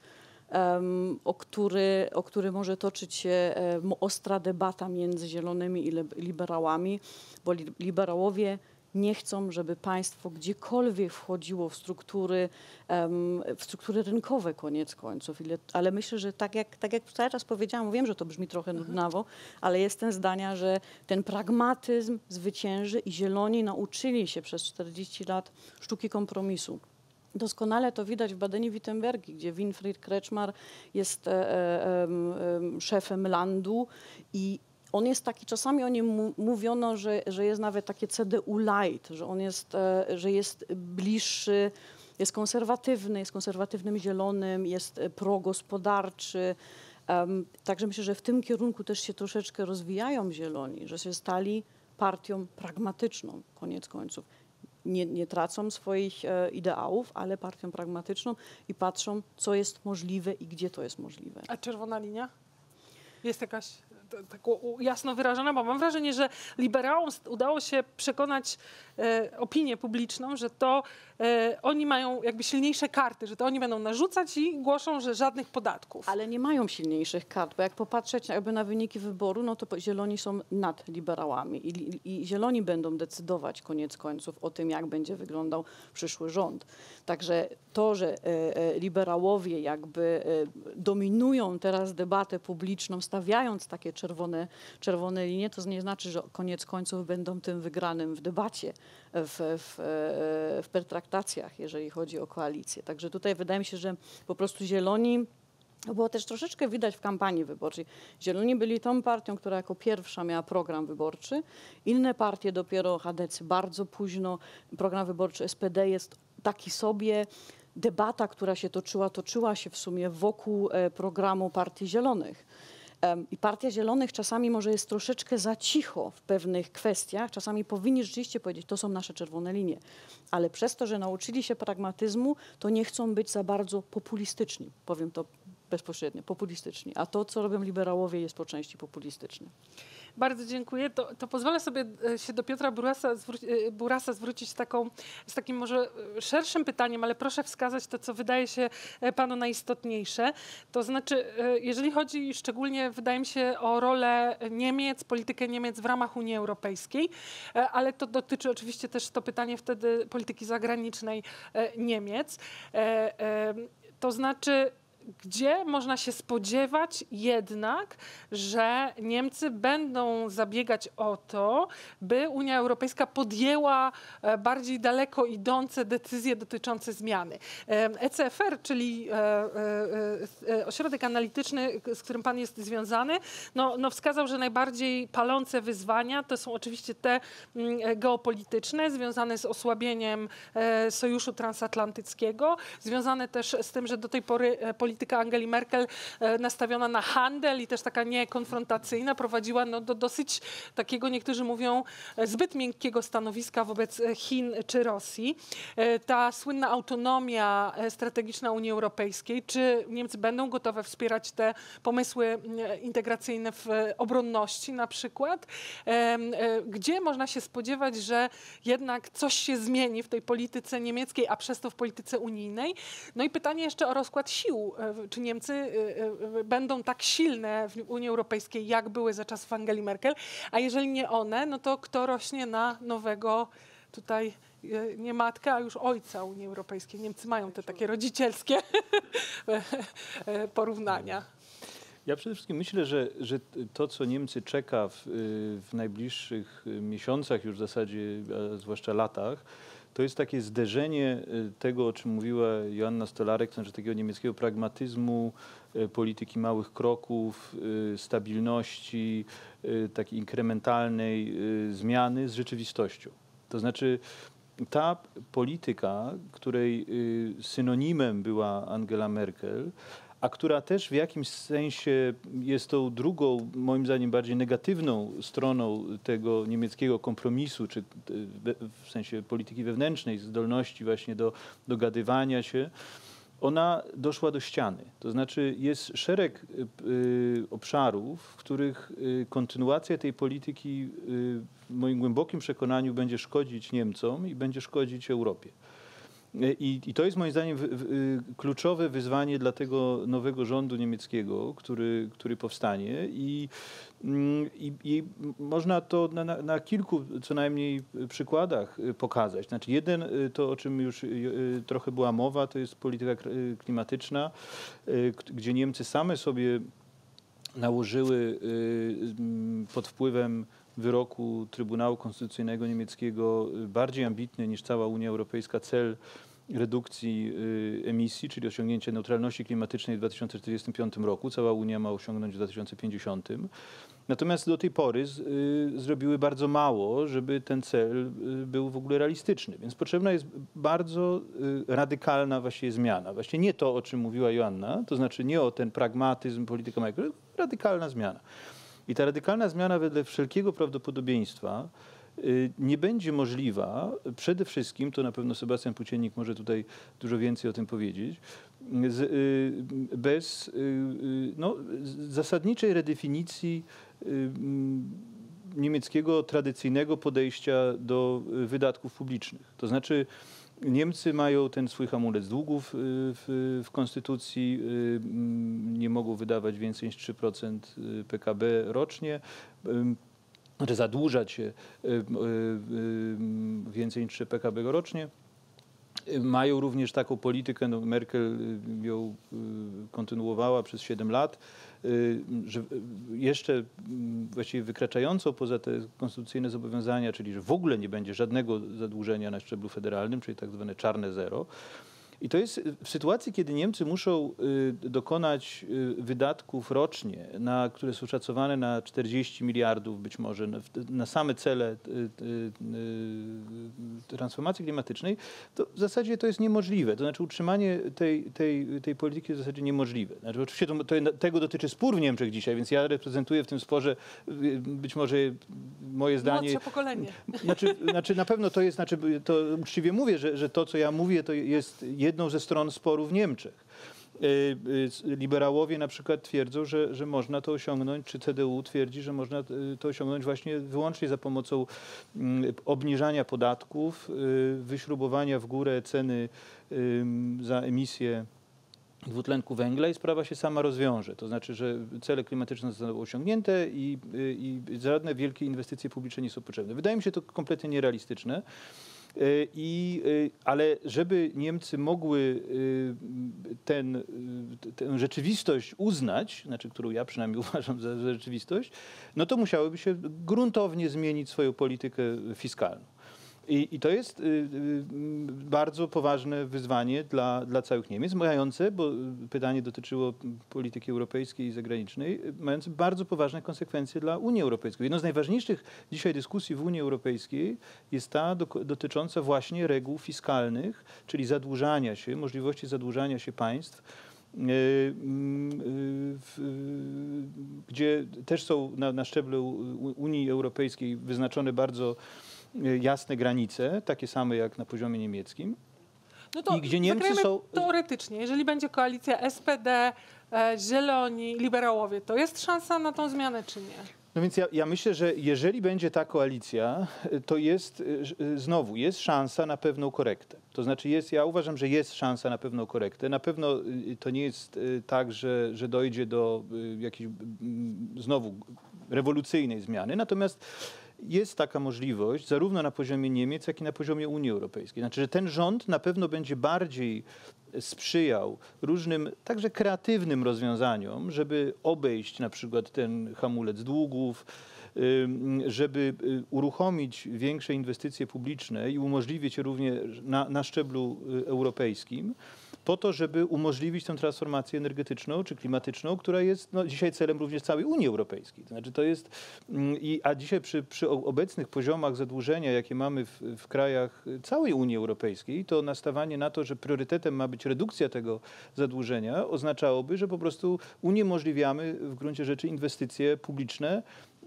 o który może toczyć się ostra debata między zielonymi i liberałami, bo liberałowie nie chcą, żeby państwo gdziekolwiek wchodziło w struktury rynkowe koniec końców. Ale myślę, że tak jak cały czas powiedziałam, wiem, że to brzmi trochę nudnawo, ale jestem zdania, że ten pragmatyzm zwycięży i zieloni nauczyli się przez 40 lat sztuki kompromisu. Doskonale to widać w Badeni-Württembergii, gdzie Winfried Kretschmar jest szefem landu i on jest taki, czasami o nim mówiono, że jest nawet takie CDU light, że jest bliższy, jest konserwatywnym zielonym, jest progospodarczy. Także myślę, że w tym kierunku też się troszeczkę rozwijają zieloni, że się stali partią pragmatyczną, koniec końców. Nie tracą swoich ideałów, ale partią pragmatyczną i patrzą, co jest możliwe i gdzie to jest możliwe.
A czerwona linia? Jest jakaś tak jasno wyrażona, bo mam wrażenie, że liberałom udało się przekonać opinię publiczną, że to oni mają jakby silniejsze karty, że to oni będą narzucać i głoszą, że żadnych podatków.
Ale nie mają silniejszych kart, bo jak popatrzeć jakby na wyniki wyboru, no to zieloni są nad liberałami i zieloni będą decydować koniec końców o tym, jak będzie wyglądał przyszły rząd. Także to, że liberałowie jakby dominują teraz debatę publiczną, stawiając takie czerwone linie, to nie znaczy, że koniec końców będą tym wygranym w debacie, w pertraktacjach, jeżeli chodzi o koalicję. Także tutaj wydaje mi się, że po prostu zieloni, to było też troszeczkę widać w kampanii wyborczej. Zieloni byli tą partią, która jako pierwsza miała program wyborczy. Inne partie dopiero, chadecy bardzo późno. Program wyborczy SPD jest taki sobie. Debata, która się toczyła się w sumie wokół programu Partii Zielonych. I Partia Zielonych czasami może jest troszeczkę za cicho w pewnych kwestiach. Czasami powinni rzeczywiście powiedzieć, to są nasze czerwone linie. Ale przez to, że nauczyli się pragmatyzmu, to nie chcą być za bardzo populistyczni. Powiem to bezpośrednio, populistyczni. A to, co robią liberałowie, jest po części populistyczne.
Bardzo dziękuję. To pozwolę sobie się do Piotra Burasa zwrócić z takim może szerszym pytaniem, ale proszę wskazać to, co wydaje się panu najistotniejsze. To znaczy, jeżeli chodzi szczególnie, wydaje mi się, o rolę Niemiec, politykę Niemiec w ramach Unii Europejskiej, ale to dotyczy oczywiście też to pytanie wtedy polityki zagranicznej Niemiec. To znaczy, gdzie można się spodziewać jednak, że Niemcy będą zabiegać o to, by Unia Europejska podjęła bardziej daleko idące decyzje dotyczące zmiany. ECFR, czyli ośrodek analityczny, z którym pan jest związany, no wskazał, że najbardziej palące wyzwania to są oczywiście te geopolityczne, związane z osłabieniem Sojuszu Transatlantyckiego, związane też z tym, że do tej pory polityka Angeli Merkel nastawiona na handel i też taka niekonfrontacyjna prowadziła do dosyć takiego, niektórzy mówią, zbyt miękkiego stanowiska wobec Chin czy Rosji. Ta słynna autonomia strategiczna Unii Europejskiej, czy Niemcy będą gotowe wspierać te pomysły integracyjne w obronności na przykład? Gdzie można się spodziewać, że jednak coś się zmieni w tej polityce niemieckiej, a przez to w polityce unijnej? No i pytanie jeszcze o rozkład sił. Czy Niemcy będą tak silne w Unii Europejskiej, jak były za czasów Angeli Merkel, a jeżeli nie one, no to kto rośnie na nowego tutaj nie matkę, a już ojca Unii Europejskiej? Niemcy mają te takie rodzicielskie porównania.
Ja przede wszystkim myślę, że to, co Niemcy czeka w najbliższych miesiącach, już w zasadzie, a zwłaszcza latach, to jest takie zderzenie tego, o czym mówiła Joanna Stolarek, to znaczy takiego niemieckiego pragmatyzmu, polityki małych kroków, stabilności, takiej inkrementalnej zmiany z rzeczywistością. To znaczy ta polityka, której synonimem była Angela Merkel, a która też w jakimś sensie jest tą drugą, moim zdaniem bardziej negatywną stroną tego niemieckiego kompromisu, czy w sensie polityki wewnętrznej, zdolności właśnie do dogadywania się, ona doszła do ściany. To znaczy jest szereg obszarów, w których kontynuacja tej polityki w moim głębokim przekonaniu będzie szkodzić Niemcom i będzie szkodzić Europie. I to jest moim zdaniem kluczowe wyzwanie dla tego nowego rządu niemieckiego, który powstanie i można to na kilku co najmniej przykładach pokazać. Znaczy jeden, to o czym już trochę była mowa, to jest polityka klimatyczna, gdzie Niemcy same sobie nałożyły pod wpływem wyroku Trybunału Konstytucyjnego niemieckiego bardziej ambitny niż cała Unia Europejska cel redukcji emisji, czyli osiągnięcie neutralności klimatycznej w 2045 roku. Cała Unia ma osiągnąć w 2050. Natomiast do tej pory zrobiły bardzo mało, żeby ten cel był w ogóle realistyczny. Więc potrzebna jest bardzo radykalna właściwie zmiana. Właśnie nie to, o czym mówiła Joanna, to znaczy nie o ten pragmatyzm, polityka Merkel, radykalna zmiana. I ta radykalna zmiana wedle wszelkiego prawdopodobieństwa nie będzie możliwa, przede wszystkim, to na pewno Sebastian Płóciennik może tutaj dużo więcej o tym powiedzieć, bez zasadniczej redefinicji niemieckiego tradycyjnego podejścia do wydatków publicznych. To znaczy Niemcy mają ten swój hamulec długów w konstytucji, nie mogą wydawać więcej niż 3% PKB rocznie, znaczy zadłużać się więcej niż 3 PKB rocznie. Mają również taką politykę, no Merkel ją kontynuowała przez 7 lat, że jeszcze właściwie wykraczającą poza te konstytucyjne zobowiązania, czyli że w ogóle nie będzie żadnego zadłużenia na szczeblu federalnym, czyli tak zwane czarne zero. I to jest w sytuacji, kiedy Niemcy muszą dokonać wydatków rocznie, które są szacowane na 40 miliardów być może, na same cele transformacji klimatycznej, to w zasadzie to jest niemożliwe. To znaczy utrzymanie tej polityki jest w zasadzie niemożliwe. Znaczy, oczywiście tego dotyczy spór w Niemczech dzisiaj, więc ja reprezentuję w tym sporze być może moje zdanie.
Młodsze pokolenie.
Znaczy na pewno to jest, to uczciwie mówię, że to, co ja mówię, to jest jedną ze stron sporu w Niemczech. Liberałowie na przykład twierdzą, że można to osiągnąć, czy CDU twierdzi, że można to osiągnąć właśnie wyłącznie za pomocą obniżania podatków, wyśrubowania w górę ceny za emisję dwutlenku węgla i sprawa się sama rozwiąże. To znaczy, że cele klimatyczne zostaną osiągnięte i żadne wielkie inwestycje publiczne nie są potrzebne. Wydaje mi się to kompletnie nierealistyczne. Ale żeby Niemcy mogły tę rzeczywistość uznać, znaczy którą ja przynajmniej uważam za rzeczywistość, no to musiałyby się gruntownie zmienić swoją politykę fiskalną. I to jest bardzo poważne wyzwanie dla całych Niemiec, mające, bo pytanie dotyczyło polityki europejskiej i zagranicznej, mające bardzo poważne konsekwencje dla Unii Europejskiej. Jedną z najważniejszych dzisiaj dyskusji w Unii Europejskiej jest ta dotycząca właśnie reguł fiskalnych, czyli zadłużania się, możliwości zadłużania się państw, gdzie też są na szczeblu Unii Europejskiej wyznaczone bardzo jasne granice, takie same jak na poziomie niemieckim.
No to
i gdzie Niemcy są
teoretycznie, jeżeli będzie koalicja SPD, Zieloni, Liberałowie, to jest szansa na tą zmianę, czy nie?
No więc ja myślę, że jeżeli będzie ta koalicja, to jest znowu jest szansa na pewną korektę. To znaczy ja uważam, że jest szansa na pewną korektę. Na pewno to nie jest tak, że dojdzie do jakiejś znowu rewolucyjnej zmiany. Natomiast jest taka możliwość zarówno na poziomie Niemiec, jak i na poziomie Unii Europejskiej. Znaczy, że ten rząd na pewno będzie bardziej sprzyjał różnym, także kreatywnym rozwiązaniom, żeby obejść na przykład ten hamulec długów, żeby uruchomić większe inwestycje publiczne i umożliwić je również na szczeblu europejskim, po to, żeby umożliwić tę transformację energetyczną czy klimatyczną, która jest dzisiaj celem również całej Unii Europejskiej. To znaczy to jest, a dzisiaj przy obecnych poziomach zadłużenia, jakie mamy w krajach całej Unii Europejskiej, to nastawanie na to, że priorytetem ma być redukcja tego zadłużenia, oznaczałoby, że po prostu uniemożliwiamy w gruncie rzeczy inwestycje publiczne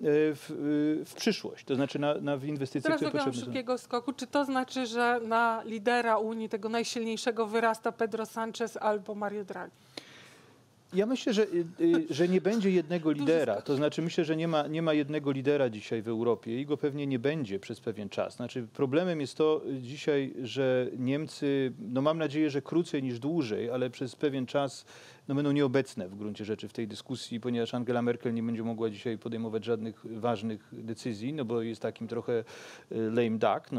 w przyszłość, to znaczy w inwestycje,
Teraz
które
dokonam
potrzebne są.
szybkiego skoku. Czy to znaczy, że na lidera Unii, tego najsilniejszego, wyrasta Pedro Sánchez albo Mario Draghi?
Ja myślę, że nie będzie jednego lidera. To znaczy myślę, że nie ma jednego lidera dzisiaj w Europie i go pewnie nie będzie przez pewien czas. Znaczy problemem jest to dzisiaj, że Niemcy, mam nadzieję, że krócej niż dłużej, ale przez pewien czas będą nieobecne w gruncie rzeczy w tej dyskusji, ponieważ Angela Merkel nie będzie mogła dzisiaj podejmować żadnych ważnych decyzji, bo jest takim trochę lame duck,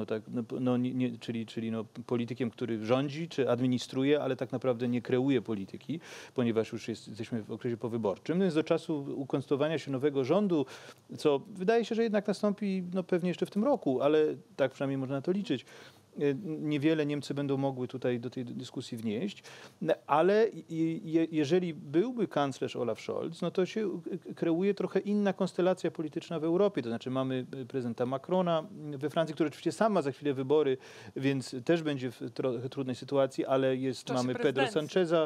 czyli politykiem, który rządzi czy administruje, ale tak naprawdę nie kreuje polityki, ponieważ już jesteśmy w okresie powyborczym. Więc do czasu ukonstytuowania się nowego rządu, co wydaje się, że jednak nastąpi pewnie jeszcze w tym roku, ale tak przynajmniej można na to liczyć, niewiele Niemcy będą mogły tutaj do tej dyskusji wnieść, ale jeżeli byłby kanclerz Olaf Scholz, to się kreuje trochę inna konstelacja polityczna w Europie. To znaczy mamy prezydenta Macrona we Francji, który oczywiście sam ma za chwilę wybory, więc też będzie w trochę trudnej sytuacji, ale mamy Pedro Sancheza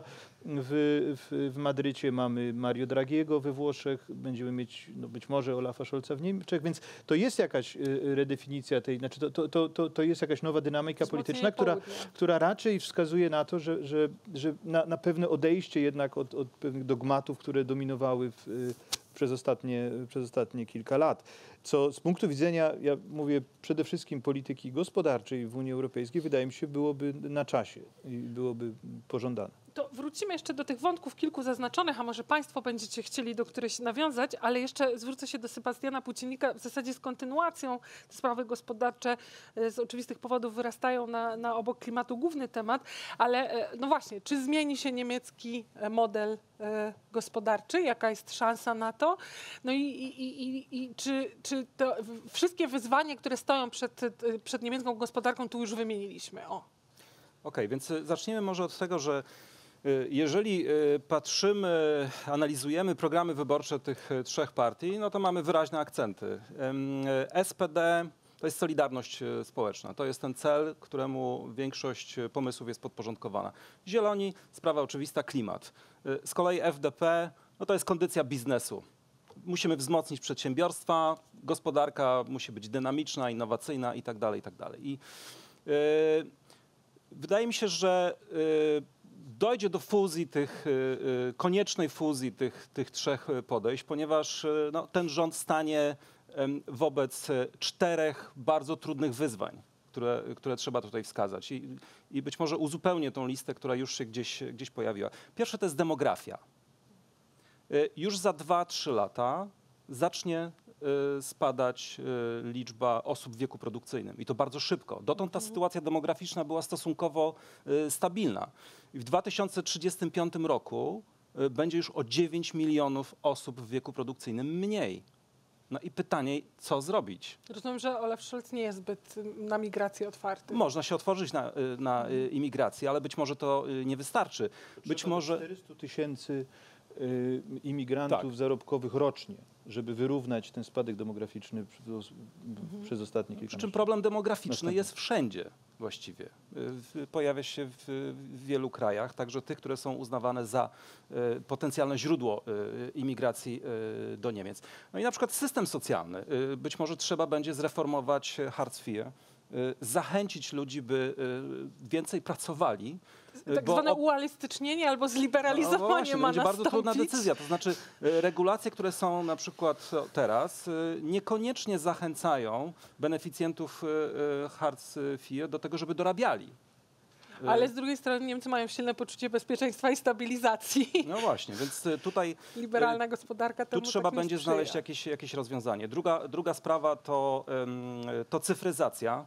w Madrycie, mamy Mario Draghiego we Włoszech, będziemy mieć być może Olafa Scholza w Niemczech, więc to jest jakaś redefinicja tej, znaczy to jest jakaś nowa dynamika polityczna, która raczej wskazuje na to, że na pewne odejście jednak od pewnych dogmatów, które dominowały przez ostatnie kilka lat. Co z punktu widzenia, ja mówię przede wszystkim polityki gospodarczej w Unii Europejskiej, wydaje mi się, byłoby na czasie i byłoby pożądane.
To wrócimy jeszcze do tych wątków kilku zaznaczonych, a może Państwo będziecie chcieli do któreś nawiązać, ale jeszcze zwrócę się do Sebastiana Płóciennika w zasadzie z kontynuacją. Te sprawy gospodarcze z oczywistych powodów wyrastają na obok klimatu główny temat, ale no właśnie, czy zmieni się niemiecki model gospodarczy? Jaka jest szansa na to? No i czy to wszystkie wyzwania, które stoją przed niemiecką gospodarką, tu już wymieniliśmy?
Okej, więc zacznijmy może od tego, że jeżeli patrzymy, analizujemy programy wyborcze tych trzech partii, to mamy wyraźne akcenty. SPD to jest solidarność społeczna. To jest ten cel, któremu większość pomysłów jest podporządkowana. Zieloni, sprawa oczywista, klimat. Z kolei FDP, to jest kondycja biznesu. Musimy wzmocnić przedsiębiorstwa, gospodarka musi być dynamiczna, innowacyjna itd. I wydaje mi się, że dojdzie do fuzji koniecznej fuzji tych trzech podejść, ponieważ ten rząd stanie wobec czterech bardzo trudnych wyzwań, które trzeba tutaj wskazać. I być może uzupełnię tą listę, która już się gdzieś pojawiła. Pierwsze to jest demografia. Już za 2-3 lata zacznie spadać liczba osób w wieku produkcyjnym i to bardzo szybko. Dotąd ta sytuacja demograficzna była stosunkowo stabilna. I w 2035 roku będzie już o 9 milionów osób w wieku produkcyjnym mniej. No i pytanie, co zrobić?
Rozumiem, że Olaf Scholz nie jest zbyt na migrację otwarty.
Można się otworzyć na imigrację, ale być może to nie wystarczy. Być może
400 tysięcy imigrantów zarobkowych rocznie, żeby wyrównać ten spadek demograficzny przez ostatnie kilka lat.
Przy czym problem demograficzny jest wszędzie właściwie. Pojawia się w wielu krajach, także tych, które są uznawane za potencjalne źródło imigracji do Niemiec. No i na przykład system socjalny. Być może trzeba będzie zreformować Hartz IV, zachęcić ludzi, by więcej pracowali.
Tak zwane uelastycznienie albo zliberalizowanie ma
będzie
nastąpić.
bardzo trudna decyzja. To znaczy regulacje, które są na przykład teraz, niekoniecznie zachęcają beneficjentów Hartz IV do tego, żeby dorabiali.
Ale z drugiej strony Niemcy mają silne poczucie bezpieczeństwa i stabilizacji.
No właśnie, więc tutaj
liberalna gospodarka temu
tu trzeba
tak nie
będzie
sprzyja.
znaleźć jakieś rozwiązanie. Druga sprawa to cyfryzacja.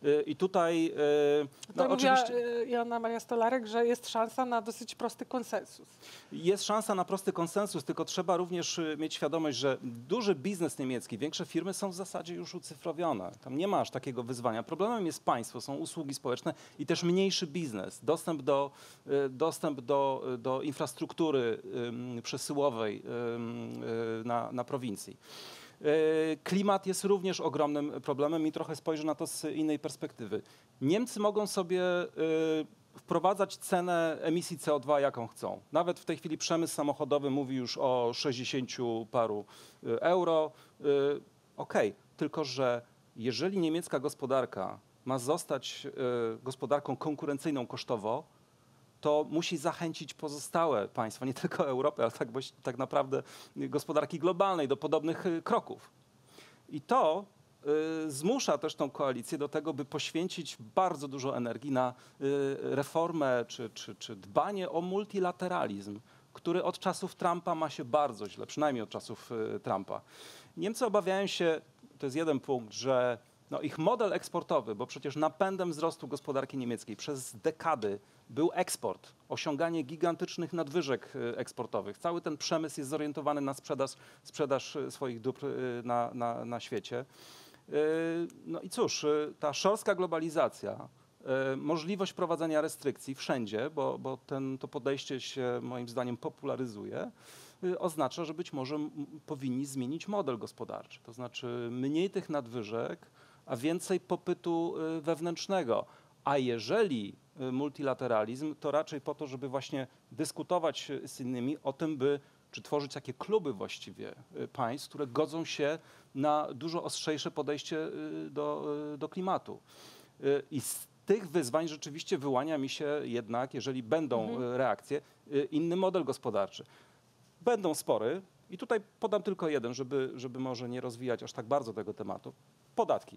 I tutaj
To mówiła
oczywiście
Joanna Maria Stolarek, że jest szansa na dosyć prosty konsensus.
jest szansa na prosty konsensus, tylko trzeba również mieć świadomość, że duży biznes niemiecki, większe firmy są w zasadzie już ucyfrowione. Tam nie ma aż takiego wyzwania. Problemem jest państwo, są usługi społeczne i też mniejszy biznes, dostęp do infrastruktury przesyłowej na prowincji. Klimat jest również ogromnym problemem i trochę spojrzę na to z innej perspektywy. Niemcy mogą sobie wprowadzać cenę emisji CO2 jaką chcą. Nawet w tej chwili przemysł samochodowy mówi już o 60 paru euro. Okej, tylko że jeżeli niemiecka gospodarka ma zostać gospodarką konkurencyjną kosztowo, to musi zachęcić pozostałe państwa, nie tylko Europy, ale tak naprawdę gospodarki globalnej do podobnych kroków. I to zmusza też tą koalicję do tego, by poświęcić bardzo dużo energii na reformę czy dbanie o multilateralizm, który od czasów Trumpa ma się bardzo źle, przynajmniej od czasów Trumpa. Niemcy obawiają się, to jest jeden punkt, że ich model eksportowy, bo przecież napędem wzrostu gospodarki niemieckiej przez dekady był eksport, osiąganie gigantycznych nadwyżek eksportowych. Cały ten przemysł jest zorientowany na sprzedaż swoich dóbr na świecie. No i cóż, ta szorska globalizacja, możliwość prowadzenia restrykcji wszędzie, bo to podejście się moim zdaniem popularyzuje, oznacza, że być może powinni zmienić model gospodarczy. To znaczy mniej tych nadwyżek, a więcej popytu wewnętrznego. A jeżeli multilateralizm, to raczej po to, żeby właśnie dyskutować z innymi o tym, czy tworzyć takie kluby właściwie państw, które godzą się na dużo ostrzejsze podejście do klimatu. I z tych wyzwań rzeczywiście wyłania mi się jednak, jeżeli będą reakcje, inny model gospodarczy. Będą spory i tutaj podam tylko jeden, żeby może nie rozwijać aż tak bardzo tego tematu. Podatki.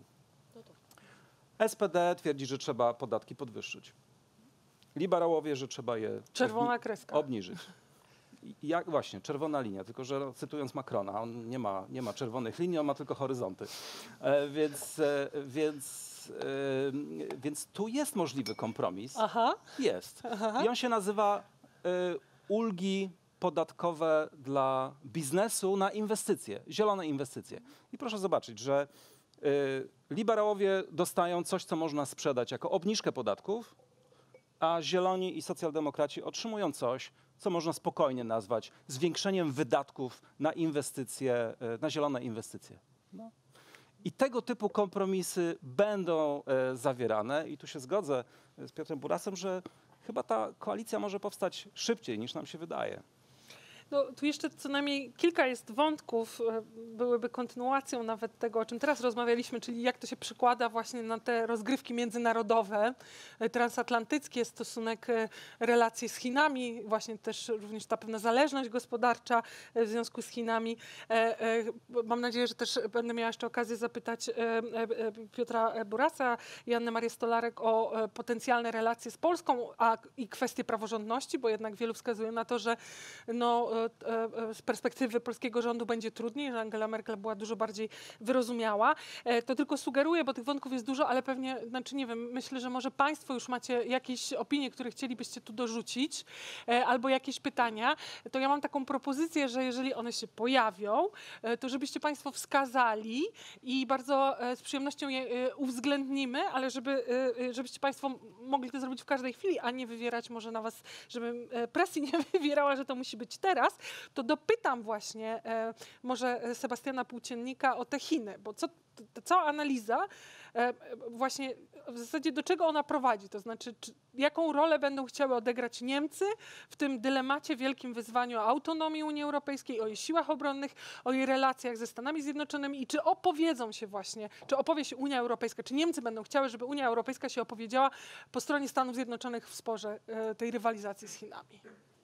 SPD twierdzi, że trzeba podatki podwyższyć. Liberałowie, że trzeba je
Czerwona kreska.
obniżyć. Jak właśnie, czerwona linia, tylko że cytując Macrona, on nie ma czerwonych linii, on ma tylko horyzonty. Więc tu jest możliwy kompromis.
Aha.
Jest. I on się nazywa ulgi podatkowe dla biznesu na inwestycje, zielone inwestycje. I proszę zobaczyć, że liberałowie dostają coś, co można sprzedać jako obniżkę podatków, a zieloni i socjaldemokraci otrzymują coś, co można spokojnie nazwać zwiększeniem wydatków na inwestycje, na zielone inwestycje. No. I tego typu kompromisy będą zawierane i tu się zgodzę z Piotrem Burasem, że chyba ta koalicja może powstać szybciej niż nam się wydaje.
No, tu jeszcze co najmniej kilka jest wątków, byłyby kontynuacją nawet tego, o czym teraz rozmawialiśmy, czyli jak to się przekłada właśnie na te rozgrywki międzynarodowe, transatlantyckie, stosunek relacji z Chinami, właśnie też również ta pewna zależność gospodarcza w związku z Chinami. Mam nadzieję, że też będę miała jeszcze okazję zapytać Piotra Burasa i Annę Marię Stolarek o potencjalne relacje z Polską i kwestie praworządności, bo jednak wielu wskazuje na to, że z perspektywy polskiego rządu będzie trudniej, że Angela Merkel była dużo bardziej wyrozumiała. To tylko sugeruję, bo tych wątków jest dużo, ale pewnie, znaczy nie wiem, myślę, że może państwo już macie jakieś opinie, które chcielibyście tu dorzucić, albo jakieś pytania. To ja mam taką propozycję, że jeżeli one się pojawią, to żebyście państwo wskazali i bardzo z przyjemnością je uwzględnimy, ale żebyście państwo mogli to zrobić w każdej chwili, a nie wywierać może na was, żebym presji nie wywierała, że to musi być teraz, to dopytam właśnie może Sebastiana Płóciennika o te Chiny, bo cała analiza właśnie w zasadzie do czego ona prowadzi, to znaczy jaką rolę będą chciały odegrać Niemcy w tym dylemacie, wielkim wyzwaniu o autonomii Unii Europejskiej, o jej siłach obronnych, o jej relacjach ze Stanami Zjednoczonymi i czy opowiedzą się właśnie, czy opowie się Unia Europejska, czy Niemcy będą chciały, żeby Unia Europejska się opowiedziała po stronie Stanów Zjednoczonych w sporze tej rywalizacji z Chinami.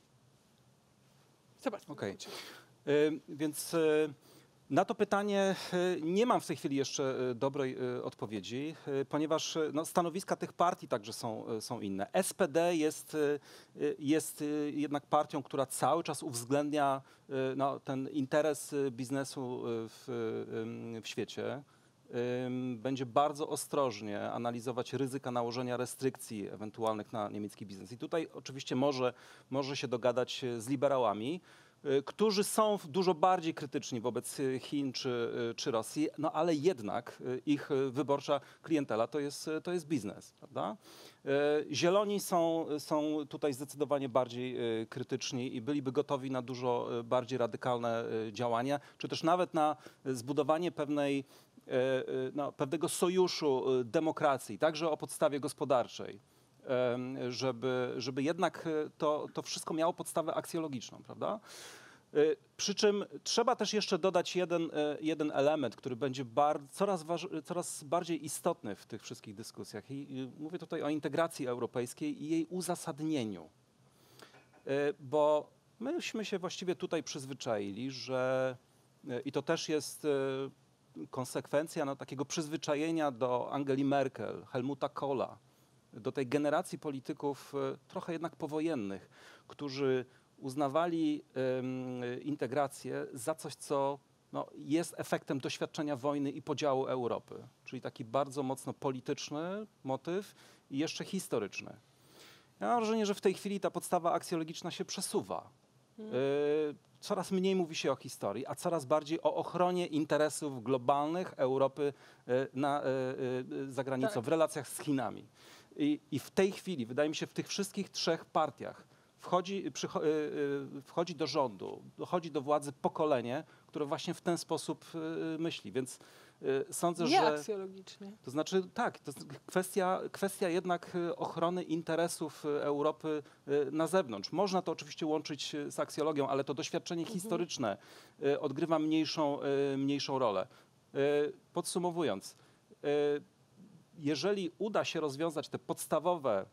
Okej. Więc na to pytanie nie mam w tej chwili jeszcze dobrej odpowiedzi, ponieważ stanowiska tych partii także są inne. SPD jest jednak partią, która cały czas uwzględnia ten interes biznesu w świecie. będzie bardzo ostrożnie analizować ryzyka nałożenia restrykcji ewentualnych na niemiecki biznes. I tutaj oczywiście może się dogadać z liberałami, którzy są dużo bardziej krytyczni wobec Chin czy Rosji, no ale jednak ich wyborcza klientela to jest biznes, prawda? Zieloni są tutaj zdecydowanie bardziej krytyczni i byliby gotowi na dużo bardziej radykalne działania, czy też nawet na zbudowanie pewnego sojuszu demokracji, także o podstawie gospodarczej, żeby jednak to wszystko miało podstawę aksjologiczną, prawda? Przy czym trzeba też jeszcze dodać jeden element, który będzie coraz bardziej istotny w tych wszystkich dyskusjach. I mówię tutaj o integracji europejskiej i jej uzasadnieniu. Bo myśmy się właściwie tutaj przyzwyczaili, że i to też jest konsekwencja takiego przyzwyczajenia do Angeli Merkel, Helmuta Kohla, do tej generacji polityków trochę jednak powojennych, którzy uznawali integrację za coś, co jest efektem doświadczenia wojny i podziału Europy. Czyli taki bardzo mocno polityczny motyw i jeszcze historyczny. Ja mam wrażenie, że w tej chwili ta podstawa aksjologiczna się przesuwa. Coraz mniej mówi się o historii, a coraz bardziej o ochronie interesów globalnych Europy za granicą,
Tak.
w relacjach z Chinami. I w tej chwili, wydaje mi się, w tych wszystkich trzech partiach wchodzi do rządu, dochodzi do władzy pokolenie, które właśnie w ten sposób myśli. Więc sądzę,
Nie
że...
aksjologicznie.
To znaczy tak, to jest kwestia jednak ochrony interesów Europy na zewnątrz. Można to oczywiście łączyć z aksjologią, ale to doświadczenie historyczne odgrywa mniejszą rolę. Podsumowując, jeżeli uda się rozwiązać te podstawowe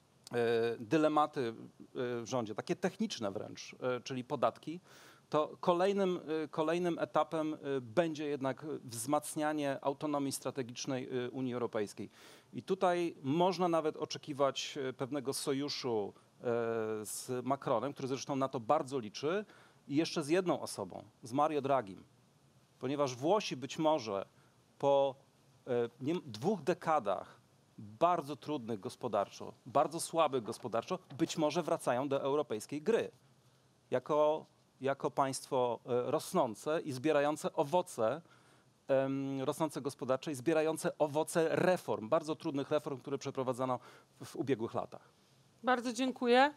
dylematy w rządzie, takie techniczne wręcz, czyli podatki, to kolejnym etapem będzie jednak wzmacnianie autonomii strategicznej Unii Europejskiej. I tutaj można nawet oczekiwać pewnego sojuszu z Macronem, który zresztą na to bardzo liczy, i jeszcze z jedną osobą, z Mario Draghi. Ponieważ Włosi być może po 2 dekadach bardzo trudnych gospodarczo, bardzo słabych gospodarczo, być może wracają do europejskiej gry. Jako państwo rosnące i zbierające owoce, rosnące gospodarcze i zbierające owoce reform, bardzo trudnych reform, które przeprowadzano w ubiegłych latach.
Bardzo dziękuję.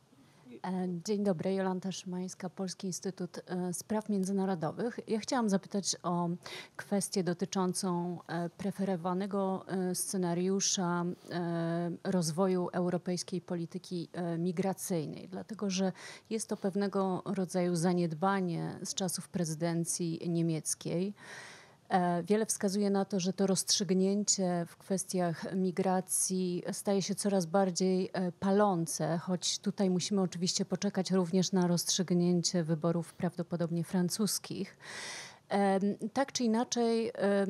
Dzień dobry, Jolanta Szymańska, Polski Instytut Spraw Międzynarodowych. Ja chciałam zapytać o kwestię dotyczącą preferowanego scenariusza rozwoju europejskiej polityki migracyjnej, dlatego że jest to pewnego rodzaju zaniedbanie z czasów prezydencji niemieckiej. Wiele wskazuje na to, że to rozstrzygnięcie w kwestiach migracji staje się coraz bardziej palące, choć tutaj musimy oczywiście poczekać również na rozstrzygnięcie wyborów prawdopodobnie francuskich. Tak czy inaczej,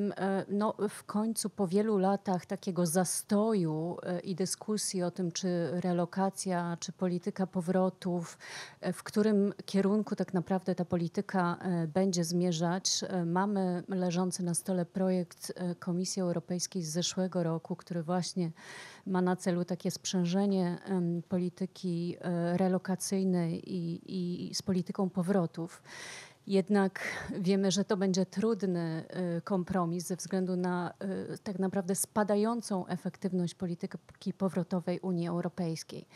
w końcu po wielu latach takiego zastoju i dyskusji o tym, czy relokacja, czy polityka powrotów, w którym kierunku tak naprawdę ta polityka będzie zmierzać, mamy leżący na stole projekt Komisji Europejskiej z zeszłego roku, który właśnie ma na celu takie sprzężenie polityki relokacyjnej i z polityką powrotów. Jednak wiemy, że to będzie trudny kompromis ze względu na tak naprawdę spadającą efektywność polityki powrotowej Unii Europejskiej.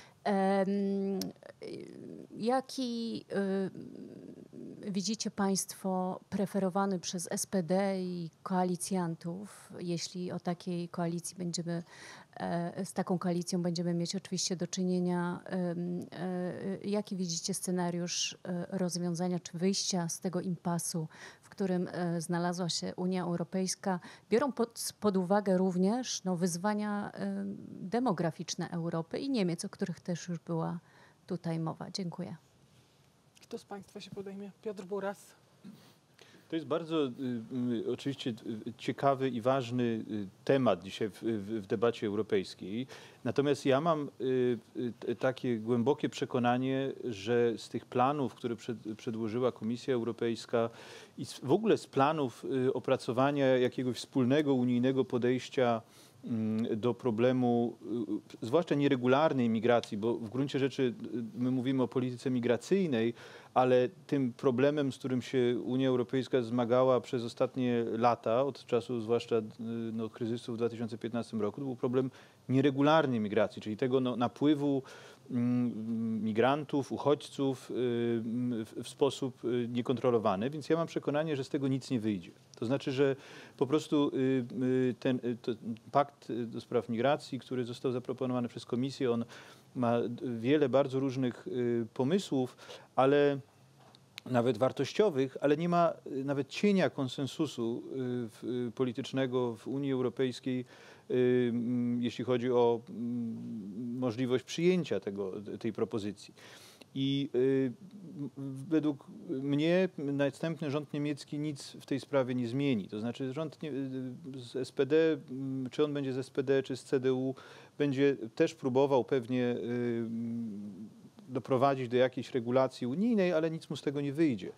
Jaki widzicie Państwo preferowany przez SPD i koalicjantów, jeśli o takiej koalicji z taką koalicją będziemy mieć oczywiście do czynienia, jaki widzicie scenariusz rozwiązania czy wyjścia z tego impasu, w którym znalazła się Unia Europejska, biorą pod uwagę również wyzwania demograficzne Europy i Niemiec, o których też już była tutaj mowa. Dziękuję.
Kto z Państwa się podejmie? Piotr Buras.
To jest bardzo oczywiście ciekawy i ważny temat dzisiaj w debacie europejskiej. Natomiast ja mam takie głębokie przekonanie, że z tych planów, które przedłożyła Komisja Europejska i w ogóle z planów opracowania jakiegoś wspólnego unijnego podejścia do problemu, zwłaszcza nieregularnej migracji, bo w gruncie rzeczy my mówimy o polityce migracyjnej, ale tym problemem, z którym się Unia Europejska zmagała przez ostatnie lata, od czasu zwłaszcza kryzysu w 2015 roku, to był problem nieregularnej migracji, czyli tego napływu migrantów, uchodźców w sposób niekontrolowany, więc ja mam przekonanie, że z tego nic nie wyjdzie. To znaczy, że po prostu ten pakt do spraw migracji, który został zaproponowany przez Komisję, on ma wiele bardzo różnych pomysłów, ale nawet wartościowych, ale nie ma nawet cienia konsensusu politycznego w Unii Europejskiej, jeśli chodzi o możliwość przyjęcia tej propozycji. I według mnie następny rząd niemiecki nic w tej sprawie nie zmieni. To znaczy rząd z SPD, czy on będzie z SPD, czy z CDU, będzie też próbował pewnie doprowadzić do jakiejś regulacji unijnej, ale nic mu z tego nie wyjdzie.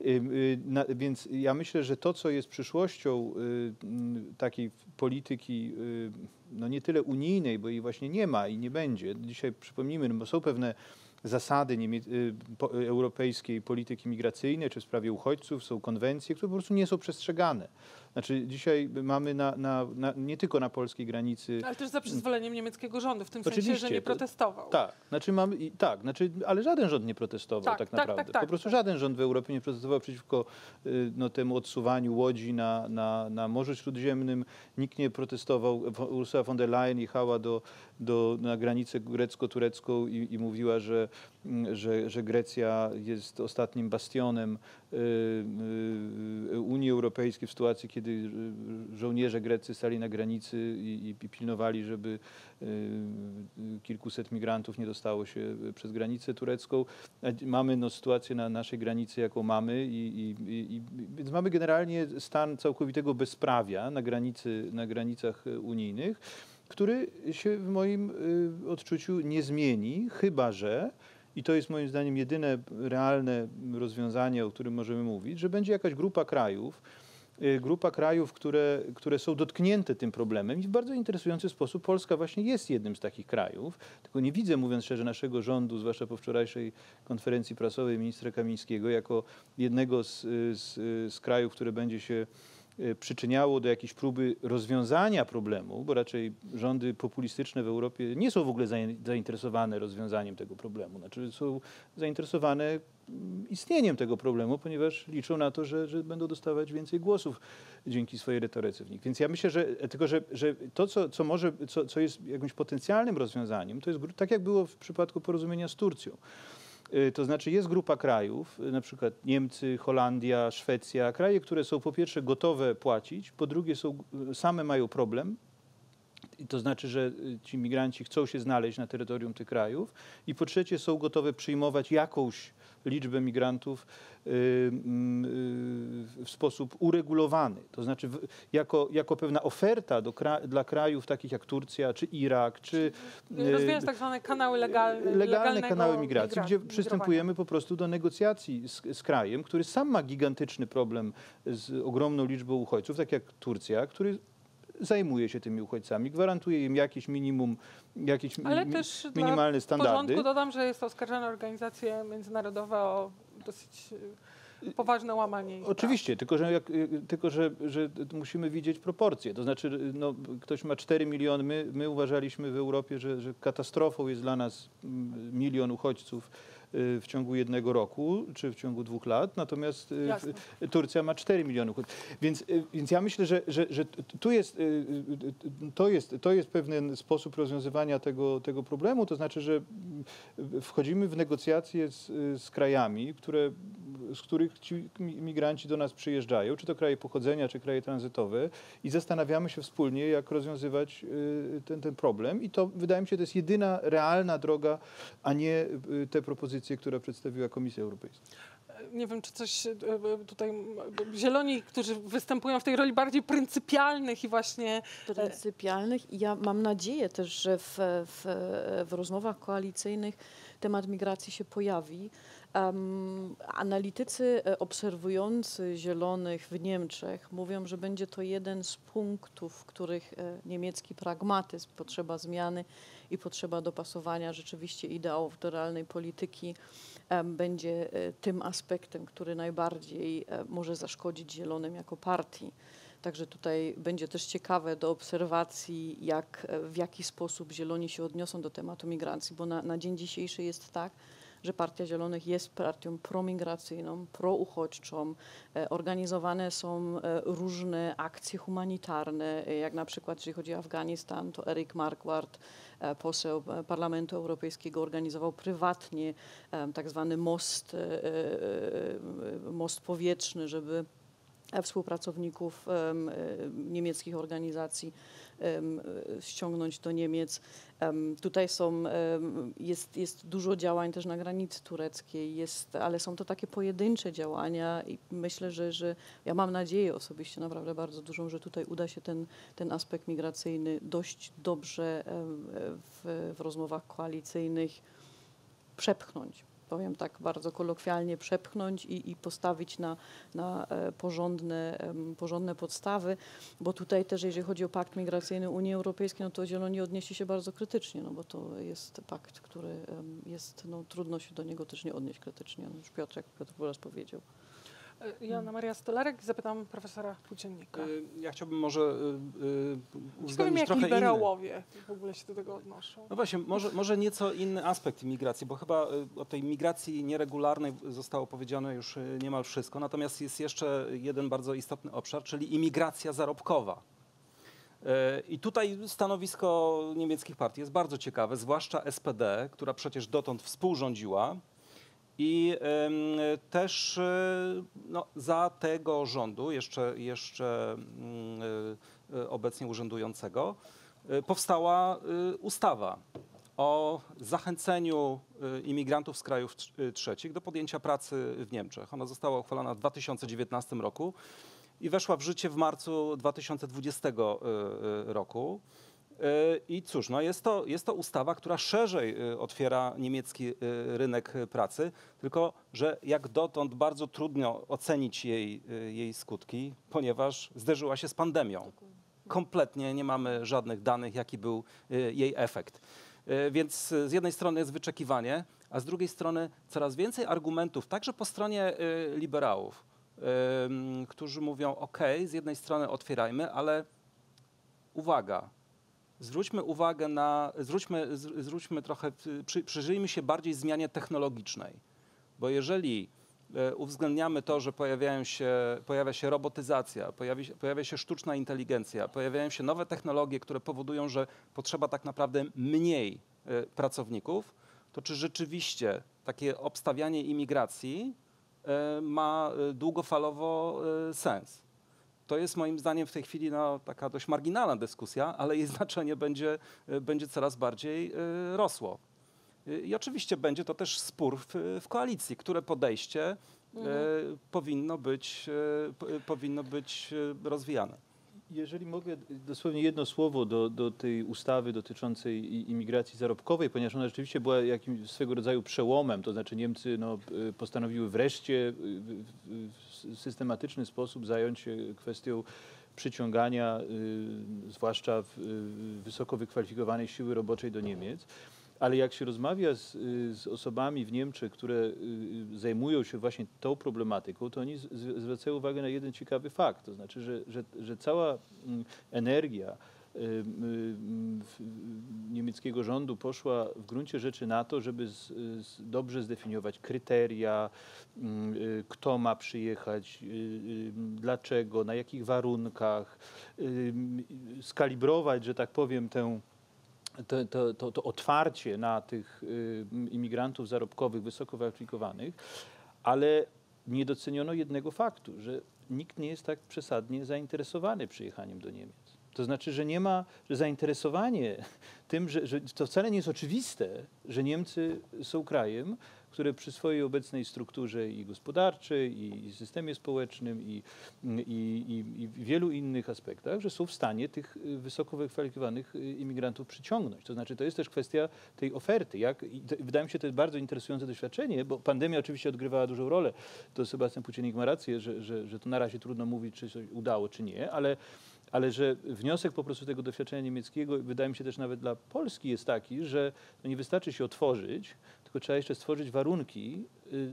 Więc ja myślę, że to, co jest przyszłością takiej polityki, no nie tyle unijnej, bo jej właśnie nie ma i nie będzie. Dzisiaj przypomnijmy, no bo są pewne zasady europejskiej polityki migracyjnej, czy w sprawie uchodźców, są konwencje, które po prostu nie są przestrzegane. Znaczy dzisiaj mamy nie tylko na polskiej granicy...
Ale też za przyzwoleniem niemieckiego rządu, w tym
Oczywiście,
sensie, że nie protestował.
Tak, ale żaden rząd nie protestował tak naprawdę. Po prostu żaden rząd w Europie nie protestował przeciwko temu odsuwaniu łodzi na Morzu Śródziemnym. Nikt nie protestował. Ursula von der Leyen jechała na granicę grecko-turecką i mówiła, że Grecja jest ostatnim bastionem Unii Europejskiej w sytuacji, kiedy żołnierze greccy stali na granicy i pilnowali, żeby kilkuset migrantów nie dostało się przez granicę turecką. Mamy sytuację na naszej granicy, jaką mamy, więc mamy generalnie stan całkowitego bezprawia na granicach unijnych, który się w moim odczuciu nie zmieni, chyba że, i to jest moim zdaniem jedyne realne rozwiązanie, o którym możemy mówić, że będzie jakaś grupa krajów, które są dotknięte tym problemem i w bardzo interesujący sposób Polska właśnie jest jednym z takich krajów. Tylko nie widzę, mówiąc szczerze, naszego rządu, zwłaszcza po wczorajszej konferencji prasowej ministra Kamińskiego, jako jednego z krajów, które będzie się przyczyniało do jakiejś próby rozwiązania problemu, bo raczej rządy populistyczne w Europie nie są w ogóle zainteresowane rozwiązaniem tego problemu. Znaczy są zainteresowane istnieniem tego problemu, ponieważ liczą na to, że będą dostawać więcej głosów dzięki swojej retoryce w nich. Więc ja myślę, że to, co jest jakimś potencjalnym rozwiązaniem, to jest tak, jak było w przypadku porozumienia z Turcją. To znaczy jest grupa krajów, na przykład Niemcy, Holandia, Szwecja, kraje, które są po pierwsze gotowe płacić, po drugie same mają problem, to znaczy, że ci migranci chcą się znaleźć na terytorium tych krajów i po trzecie są gotowe przyjmować jakąś liczbę migrantów w sposób uregulowany. To znaczy jako pewna oferta dla krajów takich jak Turcja, czy Irak, czy...
Rozwijać tak zwane kanały
legalne kanały migracji, gdzie przystępujemy po prostu do negocjacji z krajem, który sam ma gigantyczny problem z ogromną liczbą uchodźców, tak jak Turcja, który zajmuje się tymi uchodźcami, gwarantuje im jakieś minimum,
ale też
minimalne standardy.
W porządku dodam, że jest oskarżana organizacje międzynarodowe o dosyć poważne łamanie ich
Oczywiście, tylko że musimy widzieć proporcje. To znaczy, ktoś ma 4 miliony, my uważaliśmy w Europie, że katastrofą jest dla nas 1 milion uchodźców w ciągu 1 roku, czy w ciągu 2 lat, natomiast Turcja ma 4 miliony uchodźców. Więc ja myślę, że to jest pewien sposób rozwiązywania tego problemu, to znaczy, że wchodzimy w negocjacje z krajami, z których ci migranci do nas przyjeżdżają, czy to kraje pochodzenia, czy kraje tranzytowe i zastanawiamy się wspólnie, jak rozwiązywać ten problem i to wydaje mi się, to jest jedyna realna droga, a nie te propozycje, które przedstawiła Komisja Europejska.
nie wiem, czy coś tutaj zieloni, którzy występują w tej roli bardziej pryncypialnych i właśnie
Pryncypialnych. I ja mam nadzieję też, że w rozmowach koalicyjnych temat migracji się pojawi. Analitycy obserwujący Zielonych w Niemczech mówią, że będzie to jeden z punktów, w których niemiecki pragmatyzm, potrzeba zmiany i potrzeba dopasowania rzeczywiście ideałów do realnej polityki będzie tym aspektem, który najbardziej może zaszkodzić Zielonym jako partii. Także tutaj będzie też ciekawe do obserwacji, w jaki sposób Zieloni się odniosą do tematu migracji, bo na dzień dzisiejszy jest tak, że Partia Zielonych jest partią promigracyjną, prouchodźczą. Organizowane są różne akcje humanitarne, jak na przykład jeżeli chodzi o Afganistan, to Erik Marquardt, poseł Parlamentu Europejskiego, organizował prywatnie tak zwany most powietrzny, żeby współpracowników niemieckich organizacji ściągnąć do Niemiec. Tutaj jest dużo działań też na granicy tureckiej, ale są to takie pojedyncze działania i myślę, że ja mam nadzieję osobiście naprawdę bardzo dużą, że tutaj uda się ten aspekt migracyjny dość dobrze w rozmowach koalicyjnych przepchnąć. Powiem tak bardzo kolokwialnie, przepchnąć i postawić na porządne podstawy, bo tutaj też, jeżeli chodzi o pakt migracyjny Unii Europejskiej, no to Zieloni odnieśli się bardzo krytycznie, no bo to jest pakt, który jest, no trudno się do niego też nie odnieść krytycznie, no już jak Piotr po raz powiedział.
Joanna Maria Stolarek i zapytam profesora Płóciennika.
Ja chciałbym może uwzględnić
Ciekawe, jak
trochę inny.
liberałowie w ogóle się do tego odnoszą.
No właśnie, może nieco inny aspekt migracji, bo chyba o tej migracji nieregularnej zostało powiedziane już niemal wszystko. Natomiast jest jeszcze jeden bardzo istotny obszar, czyli imigracja zarobkowa. I tutaj stanowisko niemieckich partii jest bardzo ciekawe, zwłaszcza SPD, która przecież dotąd współrządziła. I też no, za tego rządu, jeszcze obecnie urzędującego, powstała ustawa o zachęceniu imigrantów z krajów trzecich do podjęcia pracy w Niemczech. Ona została uchwalona w 2019 roku i weszła w życie w marcu 2020 roku. I cóż, no jest to ustawa, która szerzej otwiera niemiecki rynek pracy, tylko że jak dotąd bardzo trudno ocenić jej skutki, ponieważ zderzyła się z pandemią. Kompletnie nie mamy żadnych danych, jaki był jej efekt. Więc z jednej strony jest wyczekiwanie, a z drugiej strony coraz więcej argumentów, także po stronie liberałów, którzy mówią, ok, z jednej strony otwierajmy, ale uwaga, zwróćmy uwagę zwróćmy trochę, przyjrzyjmy się bardziej zmianie technologicznej, bo jeżeli uwzględniamy to, że pojawia się robotyzacja, pojawia się sztuczna inteligencja, pojawiają się nowe technologie, które powodują, że potrzeba tak naprawdę mniej pracowników, to czy rzeczywiście takie obstawianie imigracji ma długofalowo sens? To jest moim zdaniem w tej chwili taka dość marginalna dyskusja, ale jej znaczenie będzie coraz bardziej rosło. I oczywiście będzie to też spór w koalicji, które podejście powinno być rozwijane.
Jeżeli mogę, dosłownie jedno słowo do tej ustawy dotyczącej imigracji zarobkowej, ponieważ ona rzeczywiście była jakimś swego rodzaju przełomem, to znaczy Niemcy postanowiły wreszcie w systematyczny sposób zająć się kwestią przyciągania zwłaszcza wysoko wykwalifikowanej siły roboczej do Niemiec. Ale jak się rozmawia z osobami w Niemczech, które zajmują się właśnie tą problematyką, to oni zwracają uwagę na jeden ciekawy fakt. To znaczy, że cała energia niemieckiego rządu poszła w gruncie rzeczy na to, żeby dobrze zdefiniować kryteria, kto ma przyjechać, dlaczego, na jakich warunkach, skalibrować, że tak powiem, to otwarcie na tych imigrantów zarobkowych, wysoko wykwalifikowanych, ale nie doceniono jednego faktu, że nikt nie jest tak przesadnie zainteresowany przyjechaniem do Niemiec. To znaczy, że nie ma, że zainteresowanie tym, że to wcale nie jest oczywiste, że Niemcy są krajem, które przy swojej obecnej strukturze i gospodarczej, i systemie społecznym, i wielu innych aspektach, że są w stanie tych wysoko wykwalifikowanych imigrantów przyciągnąć. To znaczy, to jest też kwestia tej oferty. Wydaje mi się, to jest bardzo interesujące doświadczenie, bo pandemia oczywiście odgrywała dużą rolę. To Sebastian Płóciennik ma rację, że to na razie trudno mówić, czy się udało, czy nie, ale że wniosek po prostu tego doświadczenia niemieckiego, wydaje mi się też nawet dla Polski, jest taki, że no nie wystarczy się otworzyć, tylko trzeba jeszcze stworzyć warunki,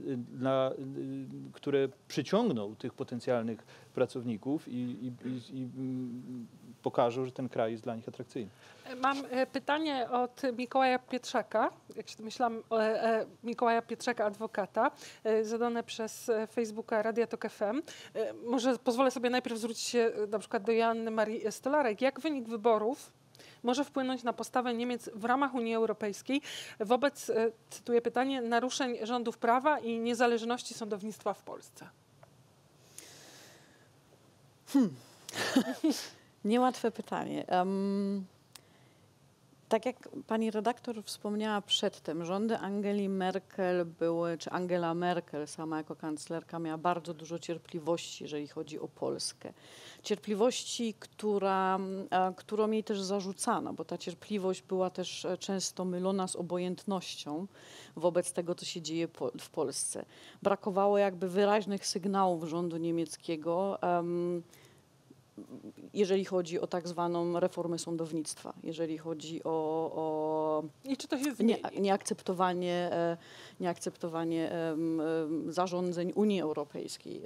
które przyciągną tych potencjalnych pracowników i pokażą, że ten kraj jest dla nich atrakcyjny.
Mam pytanie od Mikołaja Pietrzaka, jak się domyślam, Mikołaja Pietrzaka, adwokata, zadane przez Facebooka Radia Tok FM. Może pozwolę sobie najpierw zwrócić się na przykład do Joanny Marii Stolarek. Jak wynik wyborów może wpłynąć na postawę Niemiec w ramach Unii Europejskiej wobec, cytuję pytanie, naruszeń rządów prawa i niezależności sądownictwa w Polsce?
Niełatwe pytanie. Tak jak pani redaktor wspomniała przedtem, rządy Angeli Merkel czy Angela Merkel sama jako kanclerka miała bardzo dużo cierpliwości, jeżeli chodzi o Polskę. Cierpliwości, którą jej też zarzucano, bo ta cierpliwość była też często mylona z obojętnością wobec tego, co się dzieje w Polsce. Brakowało jakby wyraźnych sygnałów rządu niemieckiego, jeżeli chodzi o tak zwaną reformę sądownictwa, jeżeli chodzi o
I czy to się zmieni?
nieakceptowanie zarządzeń Unii Europejskiej.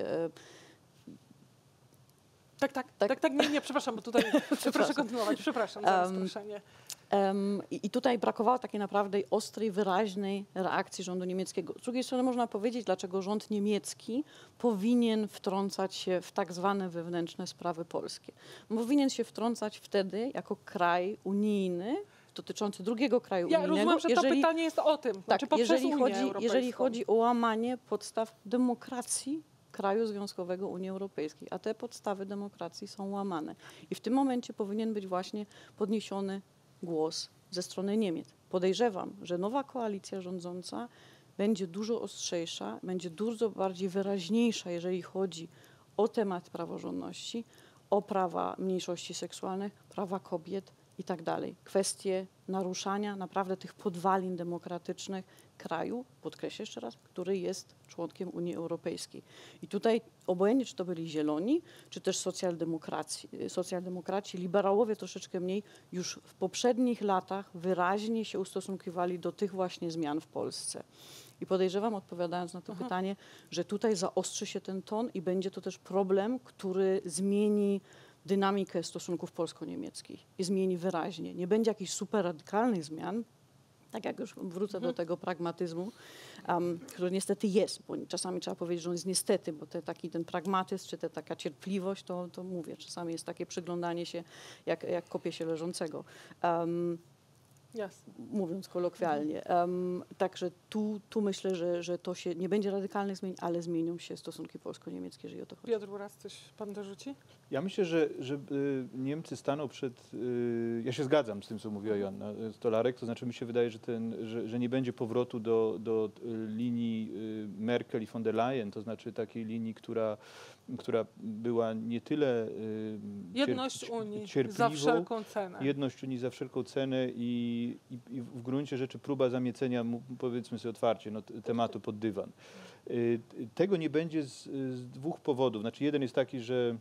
Tak, nie, przepraszam, bo tutaj proszę kontynuować, przepraszam za rozproszenie.
I tutaj brakowało takiej naprawdę ostrej, wyraźnej reakcji rządu niemieckiego. Z drugiej strony można powiedzieć, dlaczego rząd niemiecki powinien wtrącać się w tak zwane wewnętrzne sprawy polskie. Powinien się wtrącać wtedy jako kraj unijny, dotyczący drugiego kraju unijnego.
Ja rozumiem, że to pytanie jest o tym,
tak,
poprzez Unię Europejską.
jeżeli chodzi o łamanie podstaw demokracji kraju związkowego Unii Europejskiej, a te podstawy demokracji są łamane. I w tym momencie powinien być właśnie podniesiony głos ze strony Niemiec. Podejrzewam, że nowa koalicja rządząca będzie dużo ostrzejsza, będzie dużo bardziej wyraźniejsza, jeżeli chodzi o temat praworządności, o prawa mniejszości seksualnych, prawa kobiet i tak dalej. Kwestie naruszania naprawdę tych podwalin demokratycznych kraju, podkreślę jeszcze raz, który jest członkiem Unii Europejskiej. I tutaj obojętnie, czy to byli zieloni, czy też socjaldemokraci, liberałowie troszeczkę mniej, już w poprzednich latach wyraźnie się ustosunkiwali do tych właśnie zmian w Polsce. I podejrzewam, odpowiadając na to pytanie, że tutaj zaostrzy się ten ton i będzie to też problem, który zmieni dynamikę stosunków polsko-niemieckich i zmieni wyraźnie. Nie będzie jakichś super radykalnych zmian, tak jak już wrócę do tego pragmatyzmu, który niestety jest, bo czasami trzeba powiedzieć, że on jest niestety, bo ten pragmatyzm, czy taka cierpliwość, to mówię, czasami jest takie przyglądanie się, jak kopie się leżącego. Mówiąc kolokwialnie. Także tu myślę, że to się nie będzie radykalnych zmian, ale zmienią się stosunki polsko-niemieckie, jeżeli o to chodzi.
Piotr Buras, coś pan dorzuci?
Ja myślę, że Niemcy staną przed... Ja się zgadzam z tym, co mówiła Joanna Stolarek, to znaczy mi się wydaje, że nie będzie powrotu do linii Merkel i von der Leyen, to znaczy takiej linii, która była nie tyle
jedność Unii
cierpliwą,
za wszelką cenę.
Jedność Unii za wszelką cenę i w gruncie rzeczy próba zamiecenia, powiedzmy sobie otwarcie, tematu pod dywan. Tego nie będzie z dwóch powodów. Znaczy jeden jest taki, że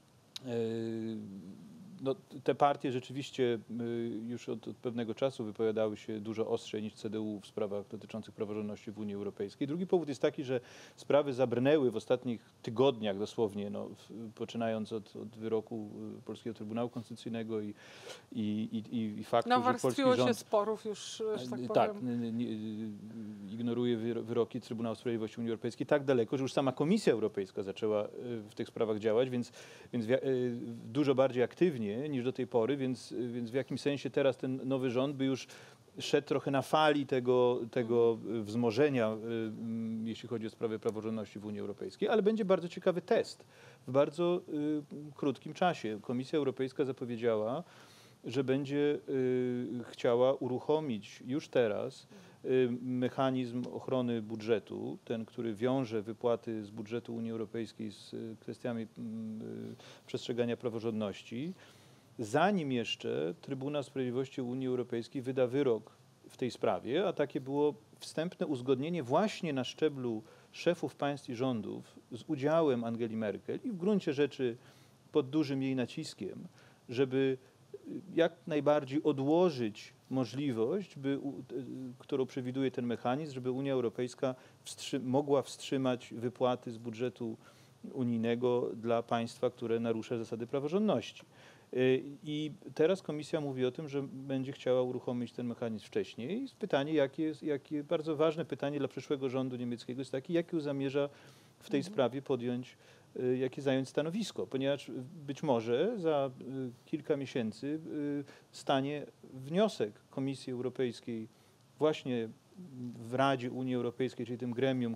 te partie rzeczywiście już od pewnego czasu wypowiadały się dużo ostrzej niż CDU w sprawach dotyczących praworządności w Unii Europejskiej. Drugi powód jest taki, że sprawy zabrnęły w ostatnich tygodniach dosłownie, poczynając od wyroku Polskiego Trybunału Konstytucyjnego i faktu, że polski rząd...
się sporów już, że tak powiem.
Tak, ignoruje wyroki Trybunału Sprawiedliwości Unii Europejskiej tak daleko, że już sama Komisja Europejska zaczęła w tych sprawach działać, więc dużo bardziej aktywnie niż do tej pory, więc w jakimś sensie teraz ten nowy rząd by już szedł trochę na fali tego wzmożenia, jeśli chodzi o sprawy praworządności w Unii Europejskiej, ale będzie bardzo ciekawy test w bardzo krótkim czasie. Komisja Europejska zapowiedziała że będzie chciała uruchomić już teraz mechanizm ochrony budżetu, ten, który wiąże wypłaty z budżetu Unii Europejskiej z kwestiami przestrzegania praworządności, zanim jeszcze Trybunał Sprawiedliwości Unii Europejskiej wyda wyrok w tej sprawie, a takie było wstępne uzgodnienie właśnie na szczeblu szefów państw i rządów z udziałem Angeli Merkel i w gruncie rzeczy pod dużym jej naciskiem, żeby jak najbardziej odłożyć możliwość, którą przewiduje ten mechanizm, żeby Unia Europejska mogła wstrzymać wypłaty z budżetu unijnego dla państwa, które narusza zasady praworządności. I teraz Komisja mówi o tym, że będzie chciała uruchomić ten mechanizm wcześniej. Pytanie, jakie bardzo ważne pytanie dla przyszłego rządu niemieckiego jest takie, jakie zamierza w tej sprawie podjąć, jakie zająć stanowisko, ponieważ być może za kilka miesięcy stanie wniosek Komisji Europejskiej właśnie w Radzie Unii Europejskiej, czyli tym gremium,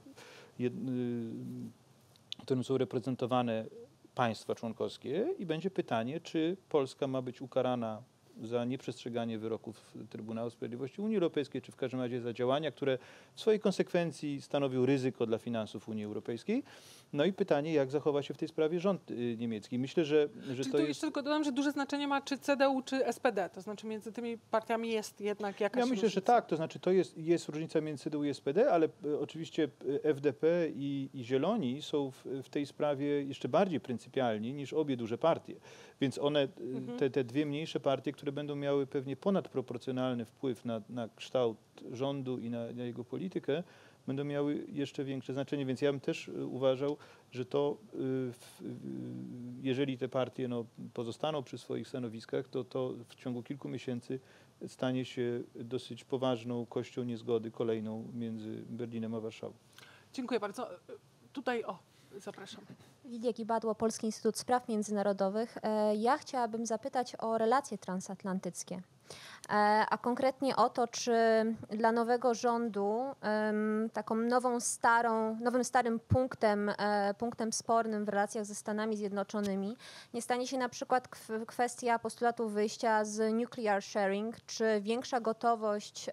którym są reprezentowane państwa członkowskie i będzie pytanie, czy Polska ma być ukarana za nieprzestrzeganie wyroków Trybunału Sprawiedliwości Unii Europejskiej, czy w każdym razie za działania, które w swojej konsekwencji stanowią ryzyko dla finansów Unii Europejskiej. No i pytanie, jak zachowa się w tej sprawie rząd niemiecki. Myślę, że
Czyli
to
tu
jest...
jeszcze tylko dodam, że duże znaczenie ma czy CDU, czy SPD, to znaczy między tymi partiami jest jednak jakaś
Ja myślę,
różnica.
że tak, to znaczy to jest różnica między CDU i SPD, ale oczywiście FDP i Zieloni są w tej sprawie jeszcze bardziej pryncypialni niż obie duże partie. Więc one, te dwie mniejsze partie, które będą miały pewnie ponadproporcjonalny wpływ na kształt rządu i na jego politykę, będą miały jeszcze większe znaczenie, więc ja bym też uważał, że to, jeżeli te partie pozostaną przy swoich stanowiskach, to w ciągu kilku miesięcy stanie się dosyć poważną kością niezgody kolejną między Berlinem a Warszawą.
Dziękuję bardzo. Tutaj, zapraszam.
Lidia Gibadło, Polski Instytut Spraw Międzynarodowych. Ja chciałabym zapytać o relacje transatlantyckie, a konkretnie o to, czy dla nowego rządu taką nowym starym punktem spornym w relacjach ze Stanami Zjednoczonymi nie stanie się na przykład kwestia postulatu wyjścia z nuclear sharing, czy większa gotowość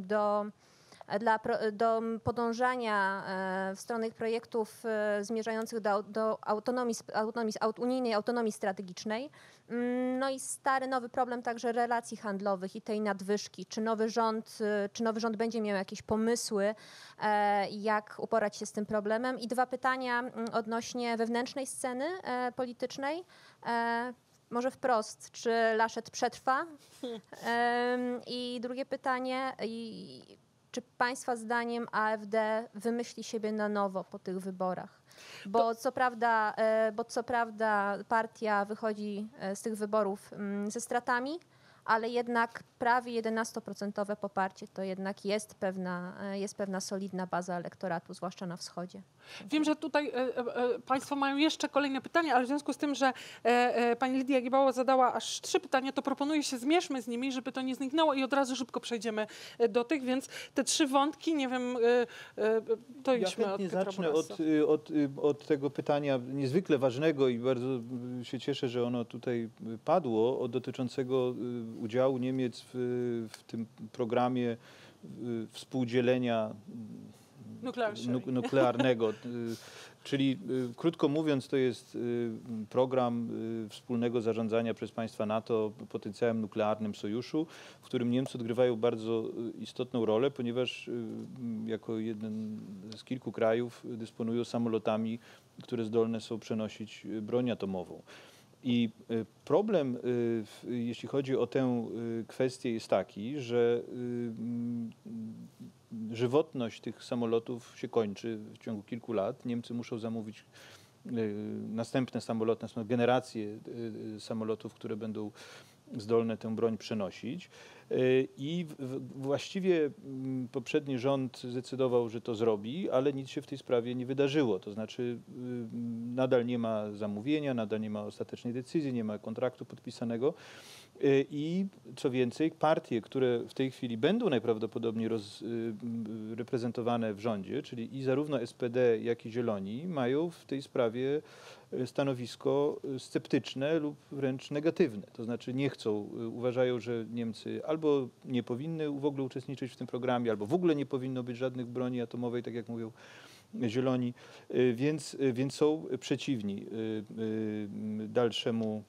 do podążania w stronę projektów zmierzających do unijnej autonomii strategicznej. No i stary, nowy problem także relacji handlowych i tej nadwyżki. Czy nowy rząd będzie miał jakieś pomysły, jak uporać się z tym problemem? I dwa pytania odnośnie wewnętrznej sceny politycznej. Może wprost, czy Laschet przetrwa? I drugie pytanie, czy Państwa zdaniem AfD wymyśli siebie na nowo po tych wyborach? Bo co prawda partia wychodzi z tych wyborów ze stratami, ale jednak prawie 11% poparcie to jednak jest pewna solidna baza elektoratu, zwłaszcza na wschodzie.
Wiem, że tutaj Państwo mają jeszcze kolejne pytania, ale w związku z tym, że pani Lidia Gibała zadała aż 3 pytania, to proponuję się zmierzmy z nimi, żeby to nie zniknęło i od razu szybko przejdziemy do tych, więc te 3 wątki, nie wiem, to idźmy od
Ja
Piotra
zacznę
Borasa.
od tego pytania niezwykle ważnego i bardzo się cieszę, że ono tutaj padło, dotyczącego udziału Niemiec w tym programie współdzielenia nuklearnego. Czyli krótko mówiąc, to jest program wspólnego zarządzania przez państwa NATO potencjałem nuklearnym sojuszu, w którym Niemcy odgrywają bardzo istotną rolę, ponieważ jako jeden z kilku krajów dysponują samolotami, które zdolne są przenosić broń atomową. I problem, jeśli chodzi o tę kwestię, jest taki, że żywotność tych samolotów się kończy w ciągu kilku lat. Niemcy muszą zamówić następne samoloty, następną generację samolotów, które będą zdolne tę broń przenosić. I właściwie poprzedni rząd zdecydował, że to zrobi, ale nic się w tej sprawie nie wydarzyło. To znaczy nadal nie ma zamówienia, nadal nie ma ostatecznej decyzji, nie ma kontraktu podpisanego. I co więcej, partie, które w tej chwili będą najprawdopodobniej reprezentowane w rządzie, czyli i zarówno SPD, jak i Zieloni, mają w tej sprawie stanowisko sceptyczne lub wręcz negatywne. To znaczy nie chcą, uważają, że Niemcy albo nie powinny w ogóle uczestniczyć w tym programie, albo w ogóle nie powinno być żadnych broni atomowej, tak jak mówią Zieloni, więc są przeciwni dalszemu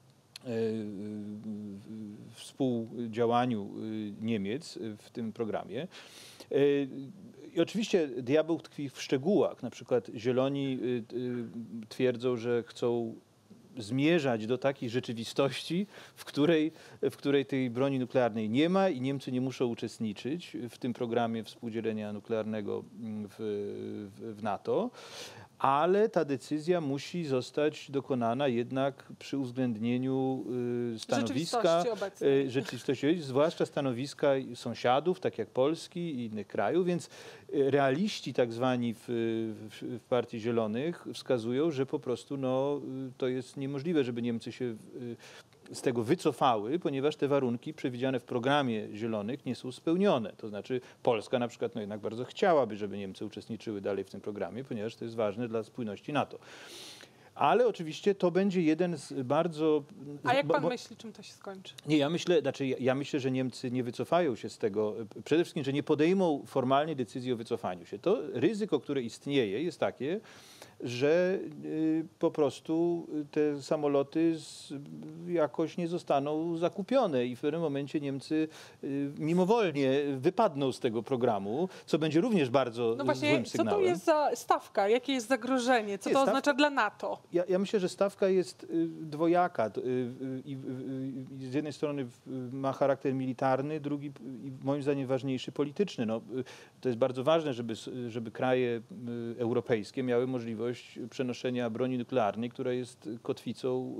współdziałaniu Niemiec w tym programie. I oczywiście diabeł tkwi w szczegółach. Na przykład Zieloni twierdzą, że chcą zmierzać do takiej rzeczywistości, w której tej broni nuklearnej nie ma i Niemcy nie muszą uczestniczyć w tym programie współdzielenia nuklearnego w NATO. Ale ta decyzja musi zostać dokonana jednak przy uwzględnieniu stanowiska, rzeczywistości, zwłaszcza stanowiska sąsiadów, tak jak Polski i innych krajów, więc realiści tak zwani w Partii Zielonych wskazują, że po prostu to jest niemożliwe, żeby Niemcy się z tego wycofały, ponieważ te warunki przewidziane w programie Zielonych nie są spełnione. To znaczy Polska na przykład jednak bardzo chciałaby, żeby Niemcy uczestniczyły dalej w tym programie, ponieważ to jest ważne dla spójności NATO. Ale oczywiście to będzie jeden z bardzo...
A jak pan myśli, czym to się skończy?
Nie, ja myślę, że Niemcy nie wycofają się z tego. Przede wszystkim, że nie podejmą formalnie decyzji o wycofaniu się. To ryzyko, które istnieje, jest takie, że po prostu te samoloty jakoś nie zostaną zakupione i w pewnym momencie Niemcy mimowolnie wypadną z tego programu, co będzie również bardzo złym sygnałem.
Co to jest za stawka? Jakie jest zagrożenie? Co to oznacza dla NATO?
Ja myślę, że stawka jest dwojaka. Z jednej strony ma charakter militarny, drugi i moim zdaniem ważniejszy polityczny. To jest bardzo ważne, żeby kraje europejskie miały możliwość przenoszenia broni nuklearnej, która jest kotwicą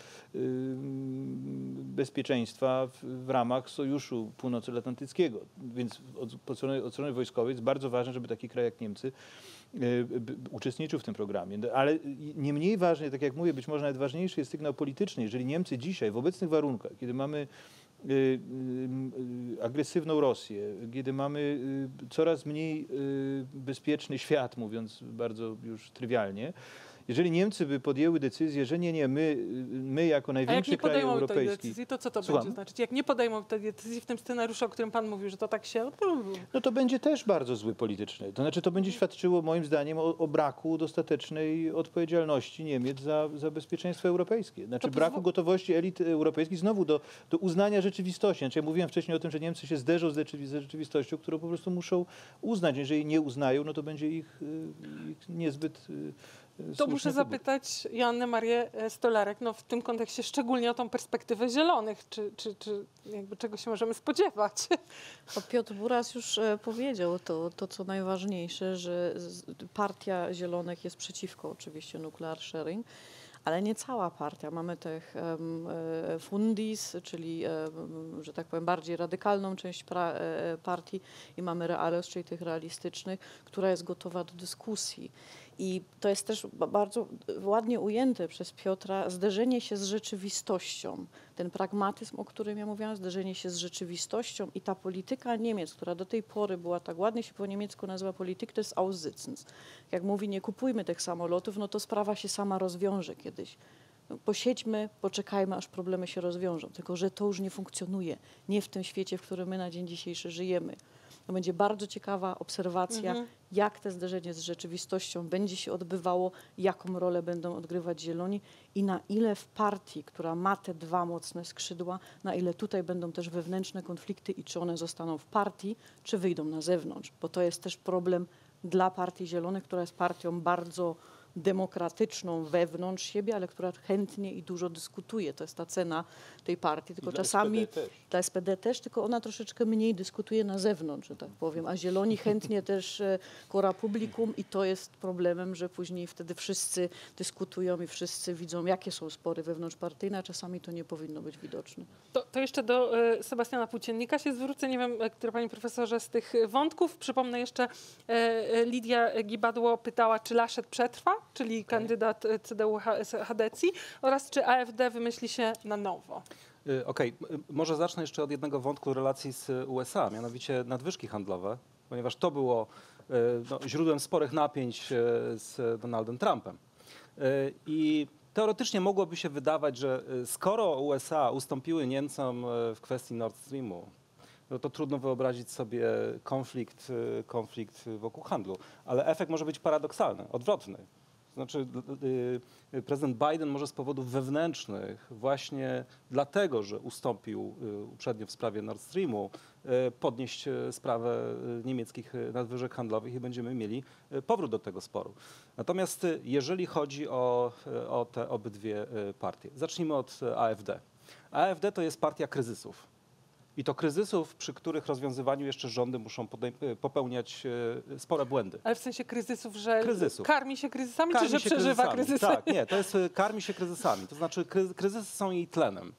bezpieczeństwa w ramach Sojuszu Północnoatlantyckiego. Więc od strony wojskowej jest bardzo ważne, żeby taki kraj jak Niemcy uczestniczył w tym programie. Ale nie mniej ważny, tak jak mówię, być może nawet ważniejszy jest sygnał polityczny. Jeżeli Niemcy dzisiaj w obecnych warunkach, kiedy mamy agresywną Rosję, kiedy mamy coraz mniej bezpieczny świat, mówiąc bardzo już trywialnie, jeżeli Niemcy by podjęły decyzję, że nie, my jako największy kraj europejski...
A jak nie podejmą tej decyzji, to co to będzie znaczyć? Jak nie podejmą tej decyzji w tym scenariuszu, o którym pan mówił, że to tak się...
No to będzie też bardzo zły polityczny. To znaczy to będzie świadczyło moim zdaniem o braku dostatecznej odpowiedzialności Niemiec za bezpieczeństwo europejskie. Znaczy braku gotowości elit europejskich znowu do uznania rzeczywistości. Znaczy ja mówiłem wcześniej o tym, że Niemcy się zderzą z rzeczywistością, którą po prostu muszą uznać. Jeżeli nie uznają, no to będzie ich niezbyt...
To muszę zapytać Joannę Marię Stolarek, w tym kontekście szczególnie o tą perspektywę Zielonych. Czy jakby czego się możemy spodziewać?
Piotr Buras już powiedział to, co najważniejsze, że Partia Zielonych jest przeciwko oczywiście nuclear sharing, ale nie cała partia. Mamy tych Fundis, czyli, że tak powiem, bardziej radykalną część partii i mamy Reales, czyli tych realistycznych, która jest gotowa do dyskusji. I to jest też bardzo ładnie ujęte przez Piotra, zderzenie się z rzeczywistością. Ten pragmatyzm, o którym ja mówiłam, zderzenie się z rzeczywistością i ta polityka Niemiec, która do tej pory była tak ładnie się po niemiecku nazywa Politik des Aussitzens. Jak mówi, nie kupujmy tych samolotów, to sprawa się sama rozwiąże kiedyś. Posiedźmy, poczekajmy, aż problemy się rozwiążą. Tylko że to już nie funkcjonuje. Nie w tym świecie, w którym my na dzień dzisiejszy żyjemy. To będzie bardzo ciekawa obserwacja, jak to zderzenie z rzeczywistością będzie się odbywało, jaką rolę będą odgrywać Zieloni i na ile w partii, która ma te dwa mocne skrzydła, na ile tutaj będą też wewnętrzne konflikty i czy one zostaną w partii, czy wyjdą na zewnątrz. Bo to jest też problem dla Partii Zielonych, która jest partią bardzo demokratyczną wewnątrz siebie, ale która chętnie i dużo dyskutuje. To jest ta cena tej partii. Tylko czasami dla SPD też, tylko ona troszeczkę mniej dyskutuje na zewnątrz, że tak powiem. A Zieloni chętnie też cora publicum i to jest problemem, że później wtedy wszyscy dyskutują i wszyscy widzą, jakie są spory wewnątrzpartyjne, a czasami to nie powinno być widoczne.
To jeszcze do Sebastiana Płóciennika się zwrócę. Nie wiem, który panie profesorze z tych wątków. Przypomnę jeszcze, Lidia Gibadło pytała, czy Laschet przetrwa, czyli kandydat CDU Hadecji, oraz czy AfD wymyśli się na nowo.
Okej, może zacznę jeszcze od jednego wątku relacji z USA, mianowicie nadwyżki handlowe, ponieważ to było źródłem sporych napięć z Donaldem Trumpem. I teoretycznie mogłoby się wydawać, że skoro USA ustąpiły Niemcom w kwestii Nord Streamu, no to trudno wyobrazić sobie konflikt wokół handlu. Ale efekt może być paradoksalny, odwrotny. Znaczy prezydent Biden może z powodów wewnętrznych właśnie dlatego, że ustąpił uprzednio w sprawie Nord Streamu, podnieść sprawę niemieckich nadwyżek handlowych i będziemy mieli powrót do tego sporu. Natomiast jeżeli chodzi o te obydwie partie, zacznijmy od AfD. AfD to jest partia kryzysów. I to kryzysów, przy których rozwiązywaniu jeszcze rządy muszą popełniać spore błędy.
Ale w sensie kryzysów, że
Kryzysów.
karmi się kryzysami,
Karmi
czy że
się
przeżywa
kryzysami.
kryzysy?
Tak, nie, to jest karmi się kryzysami. To znaczy kryzysy są jej tlenem.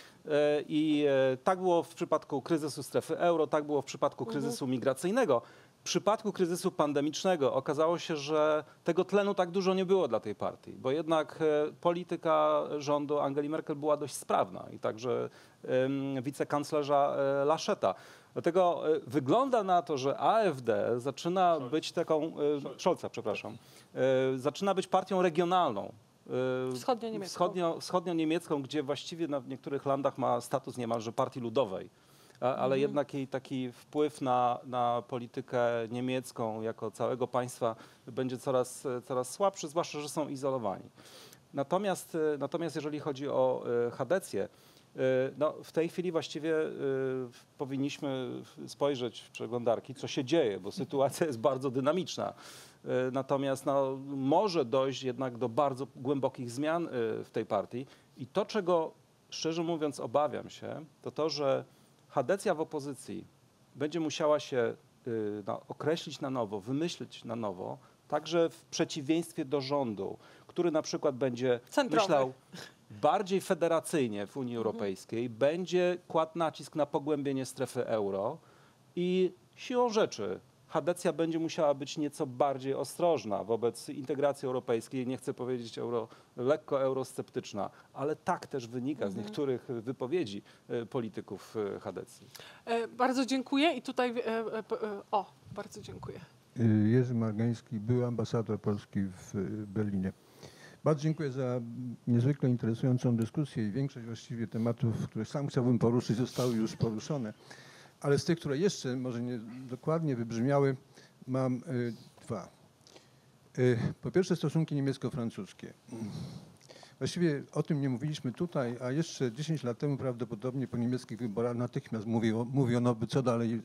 I tak było w przypadku kryzysu strefy euro, tak było w przypadku kryzysu migracyjnego. W przypadku kryzysu pandemicznego okazało się, że tego tlenu tak dużo nie było dla tej partii, bo jednak polityka rządu Angeli Merkel była dość sprawna i także wicekanclerza Lascheta. Dlatego wygląda na to, że AfD zaczyna być taką, Scholza, przepraszam, zaczyna być partią regionalną. Wschodnio-niemiecką, gdzie właściwie w niektórych landach ma status niemalże partii ludowej. Ale jednak jej taki wpływ na politykę niemiecką jako całego państwa będzie coraz słabszy, zwłaszcza, że są izolowani. Natomiast jeżeli chodzi o Chadecję, no w tej chwili właściwie powinniśmy spojrzeć w przeglądarki, co się dzieje, bo sytuacja jest bardzo dynamiczna. Natomiast może dojść jednak do bardzo głębokich zmian w tej partii i to, czego szczerze mówiąc obawiam się, to, że Chadecja w opozycji będzie musiała się określić na nowo, wymyślić na nowo, także w przeciwieństwie do rządu, który na przykład będzie myślał bardziej federacyjnie w Unii Europejskiej, będzie kładł nacisk na pogłębienie strefy euro i siłą rzeczy Chadecja będzie musiała być nieco bardziej ostrożna wobec integracji europejskiej. Nie chcę powiedzieć lekko eurosceptyczna, ale tak też wynika z niektórych wypowiedzi polityków Chadecji.
Bardzo dziękuję i tutaj, bardzo dziękuję.
Jerzy Margański, były ambasador Polski w Berlinie. Bardzo dziękuję za niezwykle interesującą dyskusję i większość właściwie tematów, które sam chciałbym poruszyć, zostały już poruszone. Ale z tych, które jeszcze może nie dokładnie wybrzmiały, mam dwa. Po pierwsze stosunki niemiecko-francuskie. Właściwie o tym nie mówiliśmy tutaj, a jeszcze 10 lat temu prawdopodobnie po niemieckich wyborach natychmiast mówiono by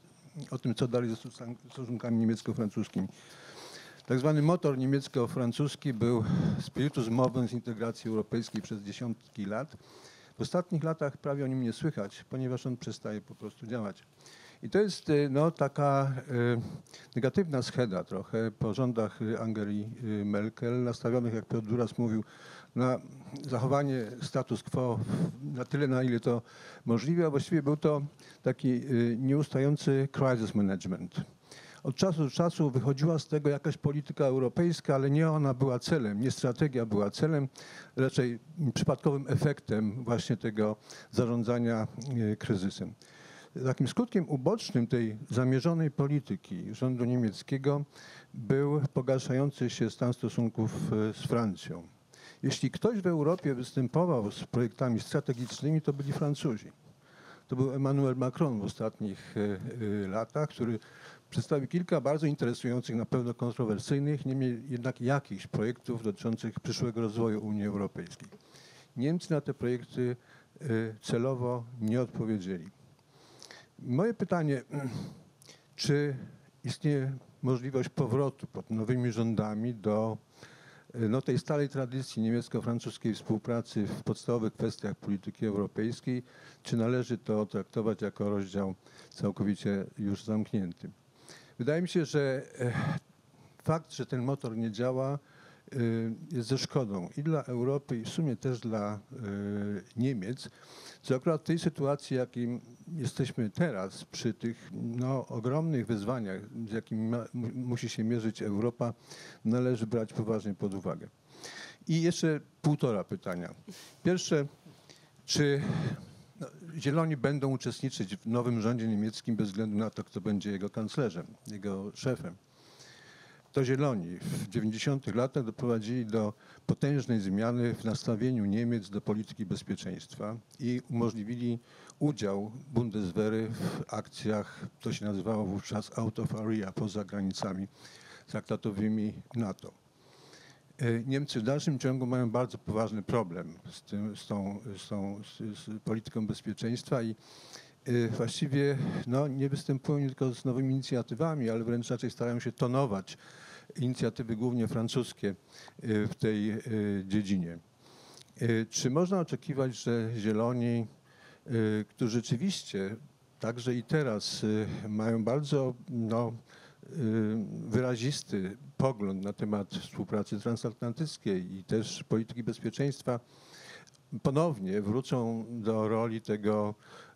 o tym, co dalej ze stosunkami niemiecko-francuskimi. Tak zwany motor niemiecko-francuski był spiritus movens integracji europejskiej przez dziesiątki lat. W ostatnich latach prawie o nim nie słychać, ponieważ on przestaje po prostu działać. I to jest taka negatywna scheda trochę po rządach Angeli Merkel, nastawionych, jak Piotr Duras mówił, na zachowanie status quo na tyle, na ile to możliwe, a właściwie był to taki nieustający crisis management. Od czasu do czasu wychodziła z tego jakaś polityka europejska, ale nie ona była celem, nie strategia była celem, raczej przypadkowym efektem właśnie tego zarządzania kryzysem. Takim skutkiem ubocznym tej zamierzonej polityki rządu niemieckiego był pogarszający się stan stosunków z Francją. Jeśli ktoś w Europie występował z projektami strategicznymi, to byli Francuzi. To był Emmanuel Macron w ostatnich latach, który przedstawił kilka bardzo interesujących, na pewno kontrowersyjnych, niemniej jednak jakichś projektów dotyczących przyszłego rozwoju Unii Europejskiej. Niemcy na te projekty celowo nie odpowiedzieli. Moje pytanie, czy istnieje możliwość powrotu pod nowymi rządami do tej stałej tradycji niemiecko-francuskiej współpracy w podstawowych kwestiach polityki europejskiej, czy należy to traktować jako rozdział całkowicie już zamknięty? Wydaje mi się, że fakt, że ten motor nie działa, jest ze szkodą i dla Europy, i w sumie też dla Niemiec, co akurat w tej sytuacji, jakim jesteśmy teraz, przy tych ogromnych wyzwaniach, z jakimi musi się mierzyć Europa, należy brać poważnie pod uwagę. I jeszcze półtora pytania. Pierwsze, czy No, Zieloni będą uczestniczyć w nowym rządzie niemieckim bez względu na to, kto będzie jego kanclerzem, jego szefem. To Zieloni w 90-tych latach doprowadzili do potężnej zmiany w nastawieniu Niemiec do polityki bezpieczeństwa i umożliwili udział Bundeswehry w akcjach, to się nazywało wówczas out of area, poza granicami traktatowymi NATO. Niemcy w dalszym ciągu mają bardzo poważny problem z polityką bezpieczeństwa i właściwie nie występują nie tylko z nowymi inicjatywami, ale wręcz raczej starają się tonować inicjatywy głównie francuskie w tej dziedzinie. Czy można oczekiwać, że Zieloni, którzy rzeczywiście także i teraz mają bardzo wyrazisty pogląd na temat współpracy transatlantyckiej i też polityki bezpieczeństwa, ponownie wrócą do roli tego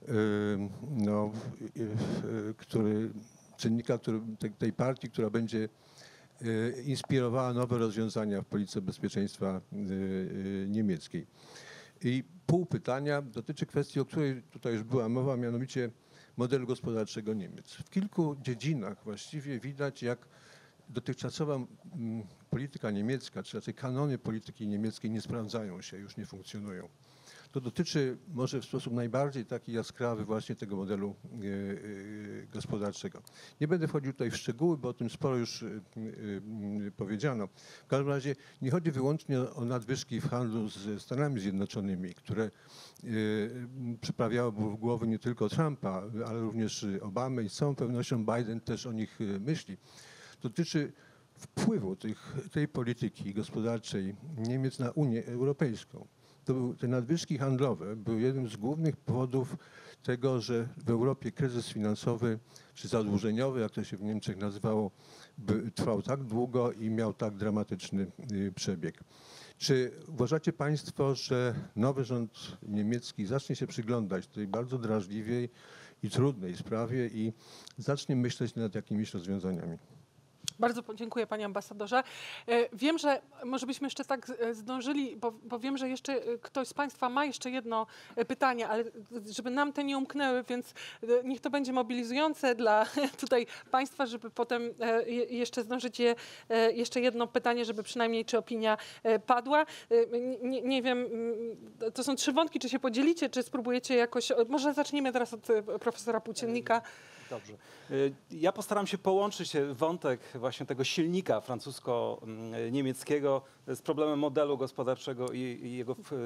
czynnika, tej partii, która będzie inspirowała nowe rozwiązania w polityce bezpieczeństwa niemieckiej. I pół pytania dotyczy kwestii, o której tutaj już była mowa, mianowicie modelu gospodarczego Niemiec. W kilku dziedzinach właściwie widać, jak dotychczasowa polityka niemiecka, czy raczej kanony polityki niemieckiej nie sprawdzają się, już nie funkcjonują. To dotyczy może w sposób najbardziej taki jaskrawy właśnie tego modelu gospodarczego. Nie będę wchodził tutaj w szczegóły, bo o tym sporo już powiedziano. W każdym razie nie chodzi wyłącznie o nadwyżki w handlu ze Stanami Zjednoczonymi, które przyprawiały w głowy nie tylko Trumpa, ale również Obamy i z całą pewnością Biden też o nich myśli. Dotyczy wpływu tej polityki gospodarczej Niemiec na Unię Europejską. Te nadwyżki handlowe były jednym z głównych powodów tego, że w Europie kryzys finansowy czy zadłużeniowy, jak to się w Niemczech nazywało, trwał tak długo i miał tak dramatyczny przebieg. Czy uważacie Państwo, że nowy rząd niemiecki zacznie się przyglądać tej bardzo drażliwej i trudnej sprawie i zacznie myśleć nad jakimiś rozwiązaniami?
Bardzo dziękuję, panie ambasadorze. Wiem, że może byśmy jeszcze tak zdążyli, bo wiem, że jeszcze ktoś z państwa ma jeszcze jedno pytanie, ale żeby nam te nie umknęły, więc niech to będzie mobilizujące dla tutaj państwa, żeby potem jeszcze zdążyć jeszcze jedno pytanie, żeby przynajmniej czy opinia padła. Nie wiem, to są 3 wątki, czy się podzielicie, czy spróbujecie jakoś, może zaczniemy teraz od profesora Płóciennika.
Dobrze. Ja postaram się połączyć wątek właśnie tego silnika francusko-niemieckiego z problemem modelu gospodarczego i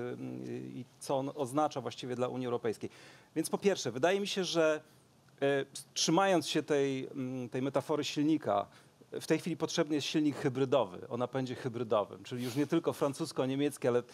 co on oznacza właściwie dla Unii Europejskiej. Więc po pierwsze, wydaje mi się, że trzymając się tej metafory silnika, w tej chwili potrzebny jest silnik hybrydowy, o napędzie hybrydowym, czyli już nie tylko francusko-niemiecki, ale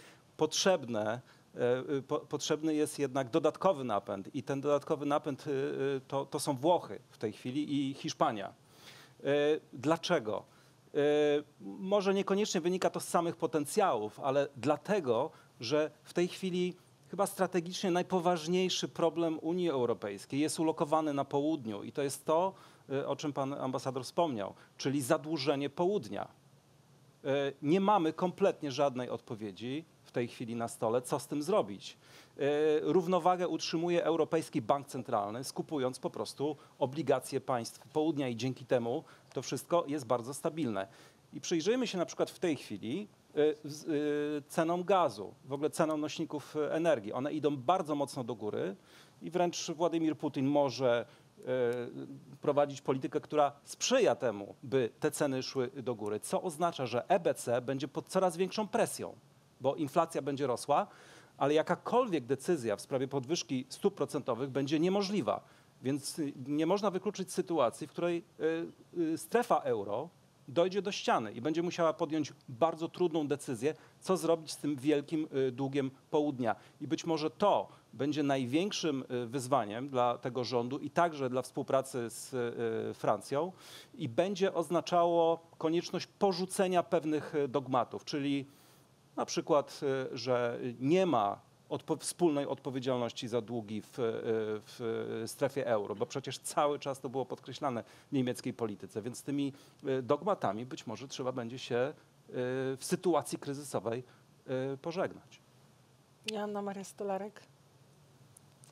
potrzebny jest jednak dodatkowy napęd i ten dodatkowy napęd to są Włochy w tej chwili i Hiszpania. Dlaczego? Może niekoniecznie wynika to z samych potencjałów, ale dlatego, że w tej chwili chyba strategicznie najpoważniejszy problem Unii Europejskiej jest ulokowany na południu i to jest to, o czym pan ambasador wspomniał, czyli zadłużenie południa. Nie mamy kompletnie żadnej odpowiedzi w tej chwili na stole, co z tym zrobić. Równowagę utrzymuje Europejski Bank Centralny, skupując po prostu obligacje państw południa i dzięki temu to wszystko jest bardzo stabilne. I przyjrzyjmy się na przykład w tej chwili cenom gazu, w ogóle cenom nośników energii. One idą bardzo mocno do góry i wręcz Władimir Putin może prowadzić politykę, która sprzyja temu, by te ceny szły do góry, co oznacza, że EBC będzie pod coraz większą presją, bo inflacja będzie rosła, ale jakakolwiek decyzja w sprawie podwyżki stóp procentowych będzie niemożliwa. Więc nie można wykluczyć sytuacji, w której strefa euro dojdzie do ściany i będzie musiała podjąć bardzo trudną decyzję, co zrobić z tym wielkim długiem południa. I być może to będzie największym wyzwaniem dla tego rządu i także dla współpracy z Francją i będzie oznaczało konieczność porzucenia pewnych dogmatów, czyli na przykład, że nie ma wspólnej odpowiedzialności za długi w strefie euro, bo przecież cały czas to było podkreślane w niemieckiej polityce, więc z tymi dogmatami być może trzeba będzie się w sytuacji kryzysowej pożegnać.
Joanna Maria Stolarek.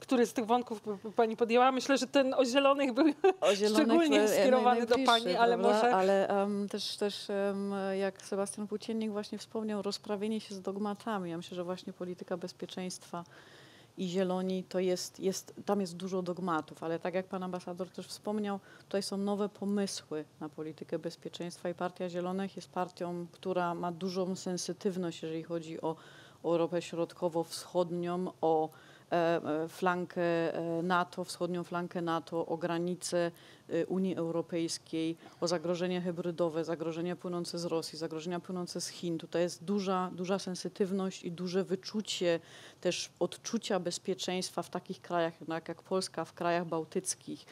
który z tych wątków pani podjęła. Myślę, że ten o zielonych był szczególnie skierowany do pani, ale może...
Ale też jak Sebastian Płóciennik właśnie wspomniał, rozprawienie się z dogmatami. Ja myślę, że właśnie polityka bezpieczeństwa i zieloni tam jest dużo dogmatów, ale tak jak pan ambasador też wspomniał, tutaj są nowe pomysły na politykę bezpieczeństwa i Partia Zielonych jest partią, która ma dużą sensytywność, jeżeli chodzi o Europę Środkowo-Wschodnią, o flankę NATO, wschodnią flankę NATO, o granice Unii Europejskiej, o zagrożenia hybrydowe, zagrożenia płynące z Rosji, zagrożenia płynące z Chin. Tutaj jest duża sensytywność i duże wyczucie też odczucia bezpieczeństwa w takich krajach jak Polska, w krajach bałtyckich.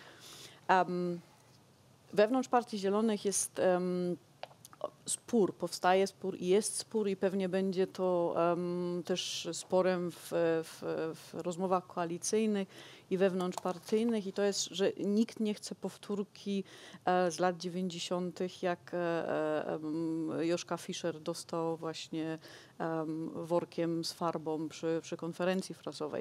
Wewnątrz Partii Zielonych jest spór, powstaje spór i jest spór i pewnie będzie to też sporem w rozmowach koalicyjnych i wewnątrzpartyjnych i to jest, że nikt nie chce powtórki z lat 90., jak Joszka Fischer dostał właśnie workiem z farbą przy konferencji prasowej.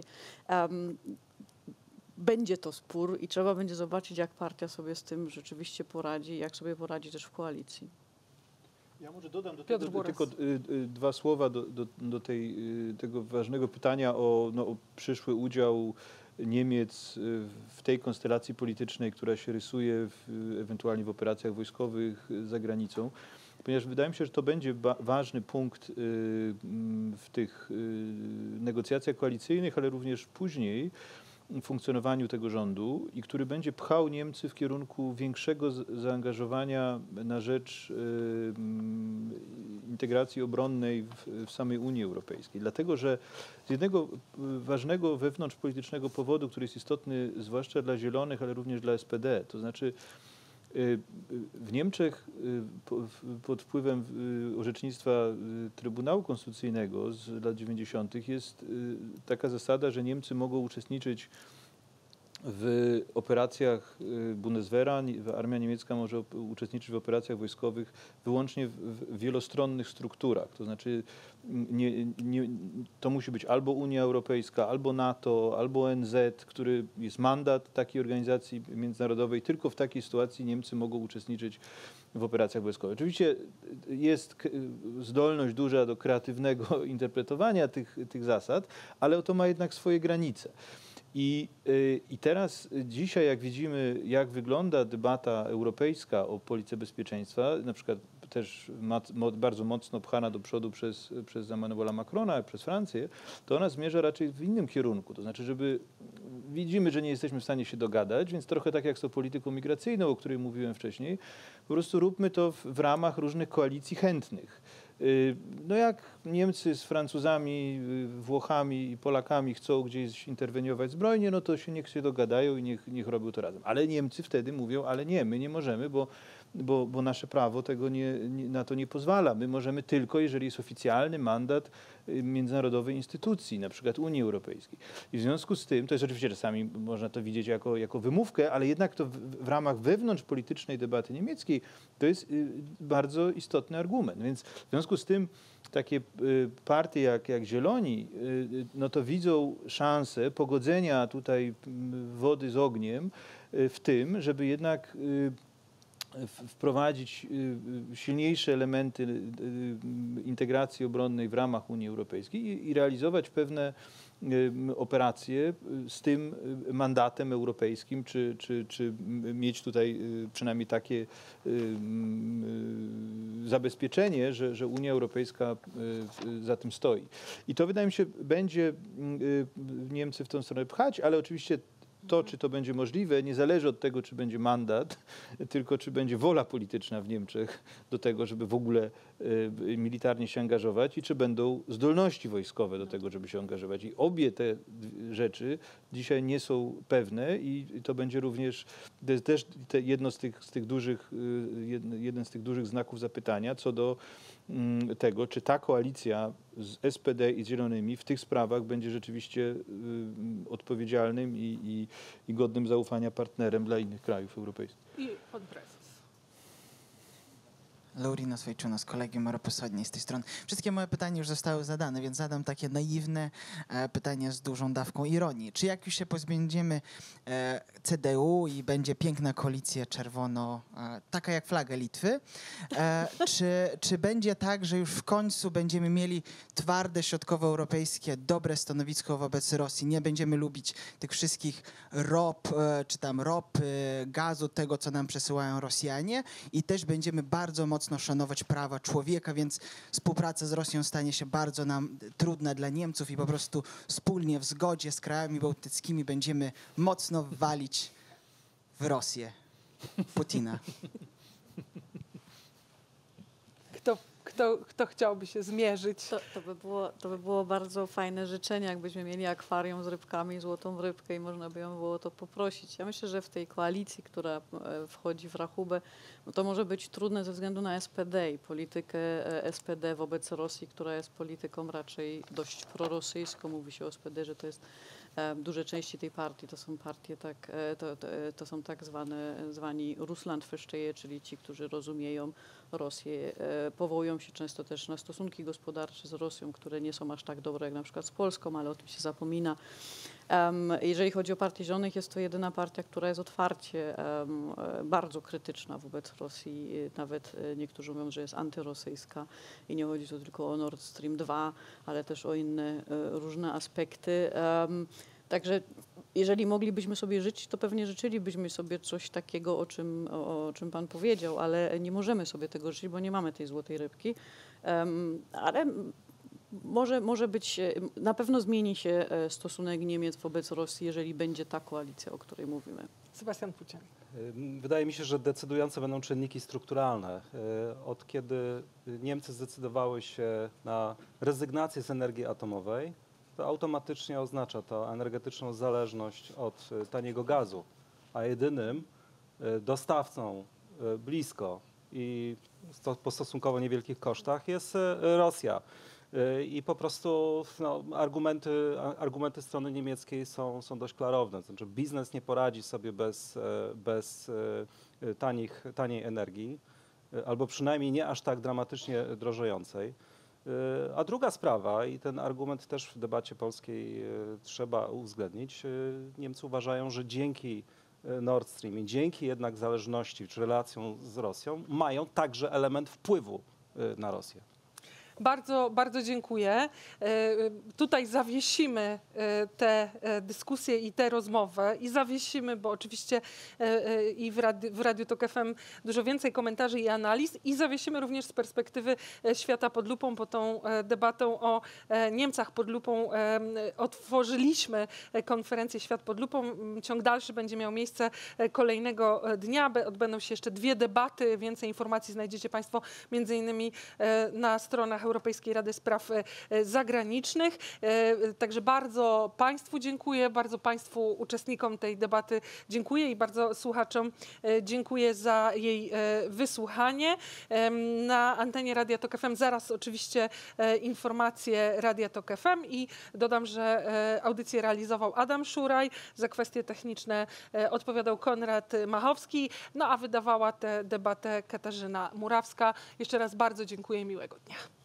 Będzie to spór i trzeba będzie zobaczyć, jak partia sobie z tym rzeczywiście poradzi, jak sobie poradzi też w koalicji.
Ja może dodam do tego tylko dwa słowa do tego ważnego pytania o przyszły udział Niemiec w tej konstelacji politycznej, która się rysuje ewentualnie w operacjach wojskowych za granicą. Ponieważ wydaje mi się, że to będzie ważny punkt w tych negocjacjach koalicyjnych, ale również później funkcjonowaniu tego rządu i który będzie pchał Niemcy w kierunku większego zaangażowania na rzecz integracji obronnej w samej Unii Europejskiej. Dlatego, że z jednego ważnego wewnątrzpolitycznego powodu, który jest istotny zwłaszcza dla Zielonych, ale również dla SPD, to znaczy w Niemczech pod wpływem orzecznictwa Trybunału Konstytucyjnego z lat 90. jest taka zasada, że Niemcy mogą uczestniczyć w operacjach Bundeswehra, armia niemiecka może uczestniczyć w operacjach wojskowych wyłącznie w wielostronnych strukturach. To znaczy to musi być albo Unia Europejska, albo NATO, albo ONZ, który jest mandat takiej organizacji międzynarodowej. Tylko w takiej sytuacji Niemcy mogą uczestniczyć w operacjach wojskowych. Oczywiście jest zdolność duża do kreatywnego interpretowania tych zasad, ale to ma jednak swoje granice. I teraz dzisiaj, jak widzimy, jak wygląda debata europejska o polityce bezpieczeństwa, na przykład też bardzo mocno pchana do przodu przez Emmanuela Macrona, przez Francję, to ona zmierza raczej w innym kierunku. To znaczy, widzimy, że nie jesteśmy w stanie się dogadać, więc trochę tak jak z tą polityką migracyjną, o której mówiłem wcześniej, po prostu róbmy to w ramach różnych koalicji chętnych. No jak Niemcy z Francuzami, Włochami i Polakami chcą gdzieś interweniować zbrojnie, no to niech się dogadają i niech robią to razem. Ale Niemcy wtedy mówią, ale nie, my nie możemy, bo nasze prawo na to nie pozwala. My możemy tylko, jeżeli jest oficjalny mandat międzynarodowej instytucji, na przykład Unii Europejskiej. I w związku z tym, to jest oczywiście czasami można to widzieć jako wymówkę, ale jednak to w ramach wewnątrzpolitycznej debaty niemieckiej to jest bardzo istotny argument. Więc w związku z tym takie partie jak Zieloni, no to widzą szansę pogodzenia tutaj wody z ogniem w tym, żeby jednak wprowadzić silniejsze elementy integracji obronnej w ramach Unii Europejskiej i realizować pewne operacje z tym mandatem europejskim, czy mieć tutaj przynajmniej takie zabezpieczenie, że Unia Europejska za tym stoi. I to wydaje mi się będzie Niemcy w tę stronę pchać, ale oczywiście to, czy to będzie możliwe, nie zależy od tego, czy będzie mandat, tylko czy będzie wola polityczna w Niemczech do tego, żeby w ogóle militarnie się angażować i czy będą zdolności wojskowe do tego, żeby się angażować. I obie te rzeczy dzisiaj nie są pewne i to będzie również, to jest też jeden z tych dużych znaków zapytania co do tego, czy ta koalicja z SPD i z Zielonymi w tych sprawach będzie rzeczywiście odpowiedzialnym i godnym zaufania partnerem dla innych krajów europejskich.
I pan prezes.
Laurinos Vaičiūnas, Kolegium Europos Wschodniej z tej strony. Wszystkie moje pytania już zostały zadane, więc zadam takie naiwne pytanie z dużą dawką ironii. Czy jak już się pozbędziemy CDU i będzie piękna koalicja czerwono, taka jak flaga Litwy, czy będzie tak, że już w końcu będziemy mieli twarde, środkowoeuropejskie, dobre stanowisko wobec Rosji? Nie będziemy lubić tych wszystkich czy tam ropy, gazu, tego, co nam przesyłają Rosjanie i też będziemy bardzo mocno szanować prawa człowieka, więc współpraca z Rosją stanie się bardzo nam trudna dla Niemców i po prostu wspólnie w zgodzie z krajami bałtyckimi będziemy mocno walić w Rosję Putina.
Kto chciałby się zmierzyć?
To by było bardzo fajne życzenie, jakbyśmy mieli akwarium z rybkami, złotą rybkę i można by ją było to poprosić. Ja myślę, że w tej koalicji, która wchodzi w rachubę, no to może być trudne ze względu na SPD i politykę SPD wobec Rosji, która jest polityką raczej dość prorosyjską. Mówi się o SPD, że to jest duże części tej partii, to są partie to są tak zwani Russlandversteher, czyli ci, którzy rozumieją Rosję, powołują się często też na stosunki gospodarcze z Rosją, które nie są aż tak dobre jak na przykład z Polską, ale o tym się zapomina. Jeżeli chodzi o Partię Zielonych, jest to jedyna partia, która jest otwarcie bardzo krytyczna wobec Rosji. Nawet niektórzy mówią, że jest antyrosyjska i nie chodzi tu tylko o Nord Stream 2, ale też o inne różne aspekty. Także jeżeli moglibyśmy sobie życzyć, to pewnie życzylibyśmy sobie coś takiego, o czym pan powiedział, ale nie możemy sobie tego życzyć, bo nie mamy tej złotej rybki. Ale może być, na pewno zmieni się stosunek Niemiec wobec Rosji, jeżeli będzie ta koalicja, o której mówimy.
Sebastian Pucian.
Wydaje mi się, że decydujące będą czynniki strukturalne. Od kiedy Niemcy zdecydowały się na rezygnację z energii atomowej, to automatycznie oznacza to energetyczną zależność od taniego gazu, a jedynym dostawcą blisko i po stosunkowo niewielkich kosztach jest Rosja. I po prostu argumenty strony niemieckiej są dość klarowne. Znaczy biznes nie poradzi sobie bez taniej energii, albo przynajmniej nie aż tak dramatycznie drożejącej. A druga sprawa, i ten argument też w debacie polskiej trzeba uwzględnić, Niemcy uważają, że dzięki Nord Stream i dzięki jednak zależności czy relacjom z Rosją mają także element wpływu na Rosję.
Bardzo, bardzo dziękuję. Tutaj zawiesimy tę dyskusję i tę rozmowę i zawiesimy, bo oczywiście i w Radiu Tok FM dużo więcej komentarzy i analiz i zawiesimy również z perspektywy świata pod lupą, bo tą debatą o Niemcach pod lupą otworzyliśmy konferencję Świat pod lupą. Ciąg dalszy będzie miał miejsce kolejnego dnia. Odbędą się jeszcze 2 debaty. Więcej informacji znajdziecie Państwo między innymi na stronach Europejskiej Rady Spraw Zagranicznych. Także bardzo Państwu dziękuję, bardzo Państwu uczestnikom tej debaty dziękuję i bardzo słuchaczom dziękuję za jej wysłuchanie. Na antenie Radia Tok FM zaraz oczywiście informacje Radia Tok FM i dodam, że audycję realizował Adam Szuraj, za kwestie techniczne odpowiadał Konrad Machowski, no a wydawała tę debatę Katarzyna Murawska. Jeszcze raz bardzo dziękuję i miłego dnia.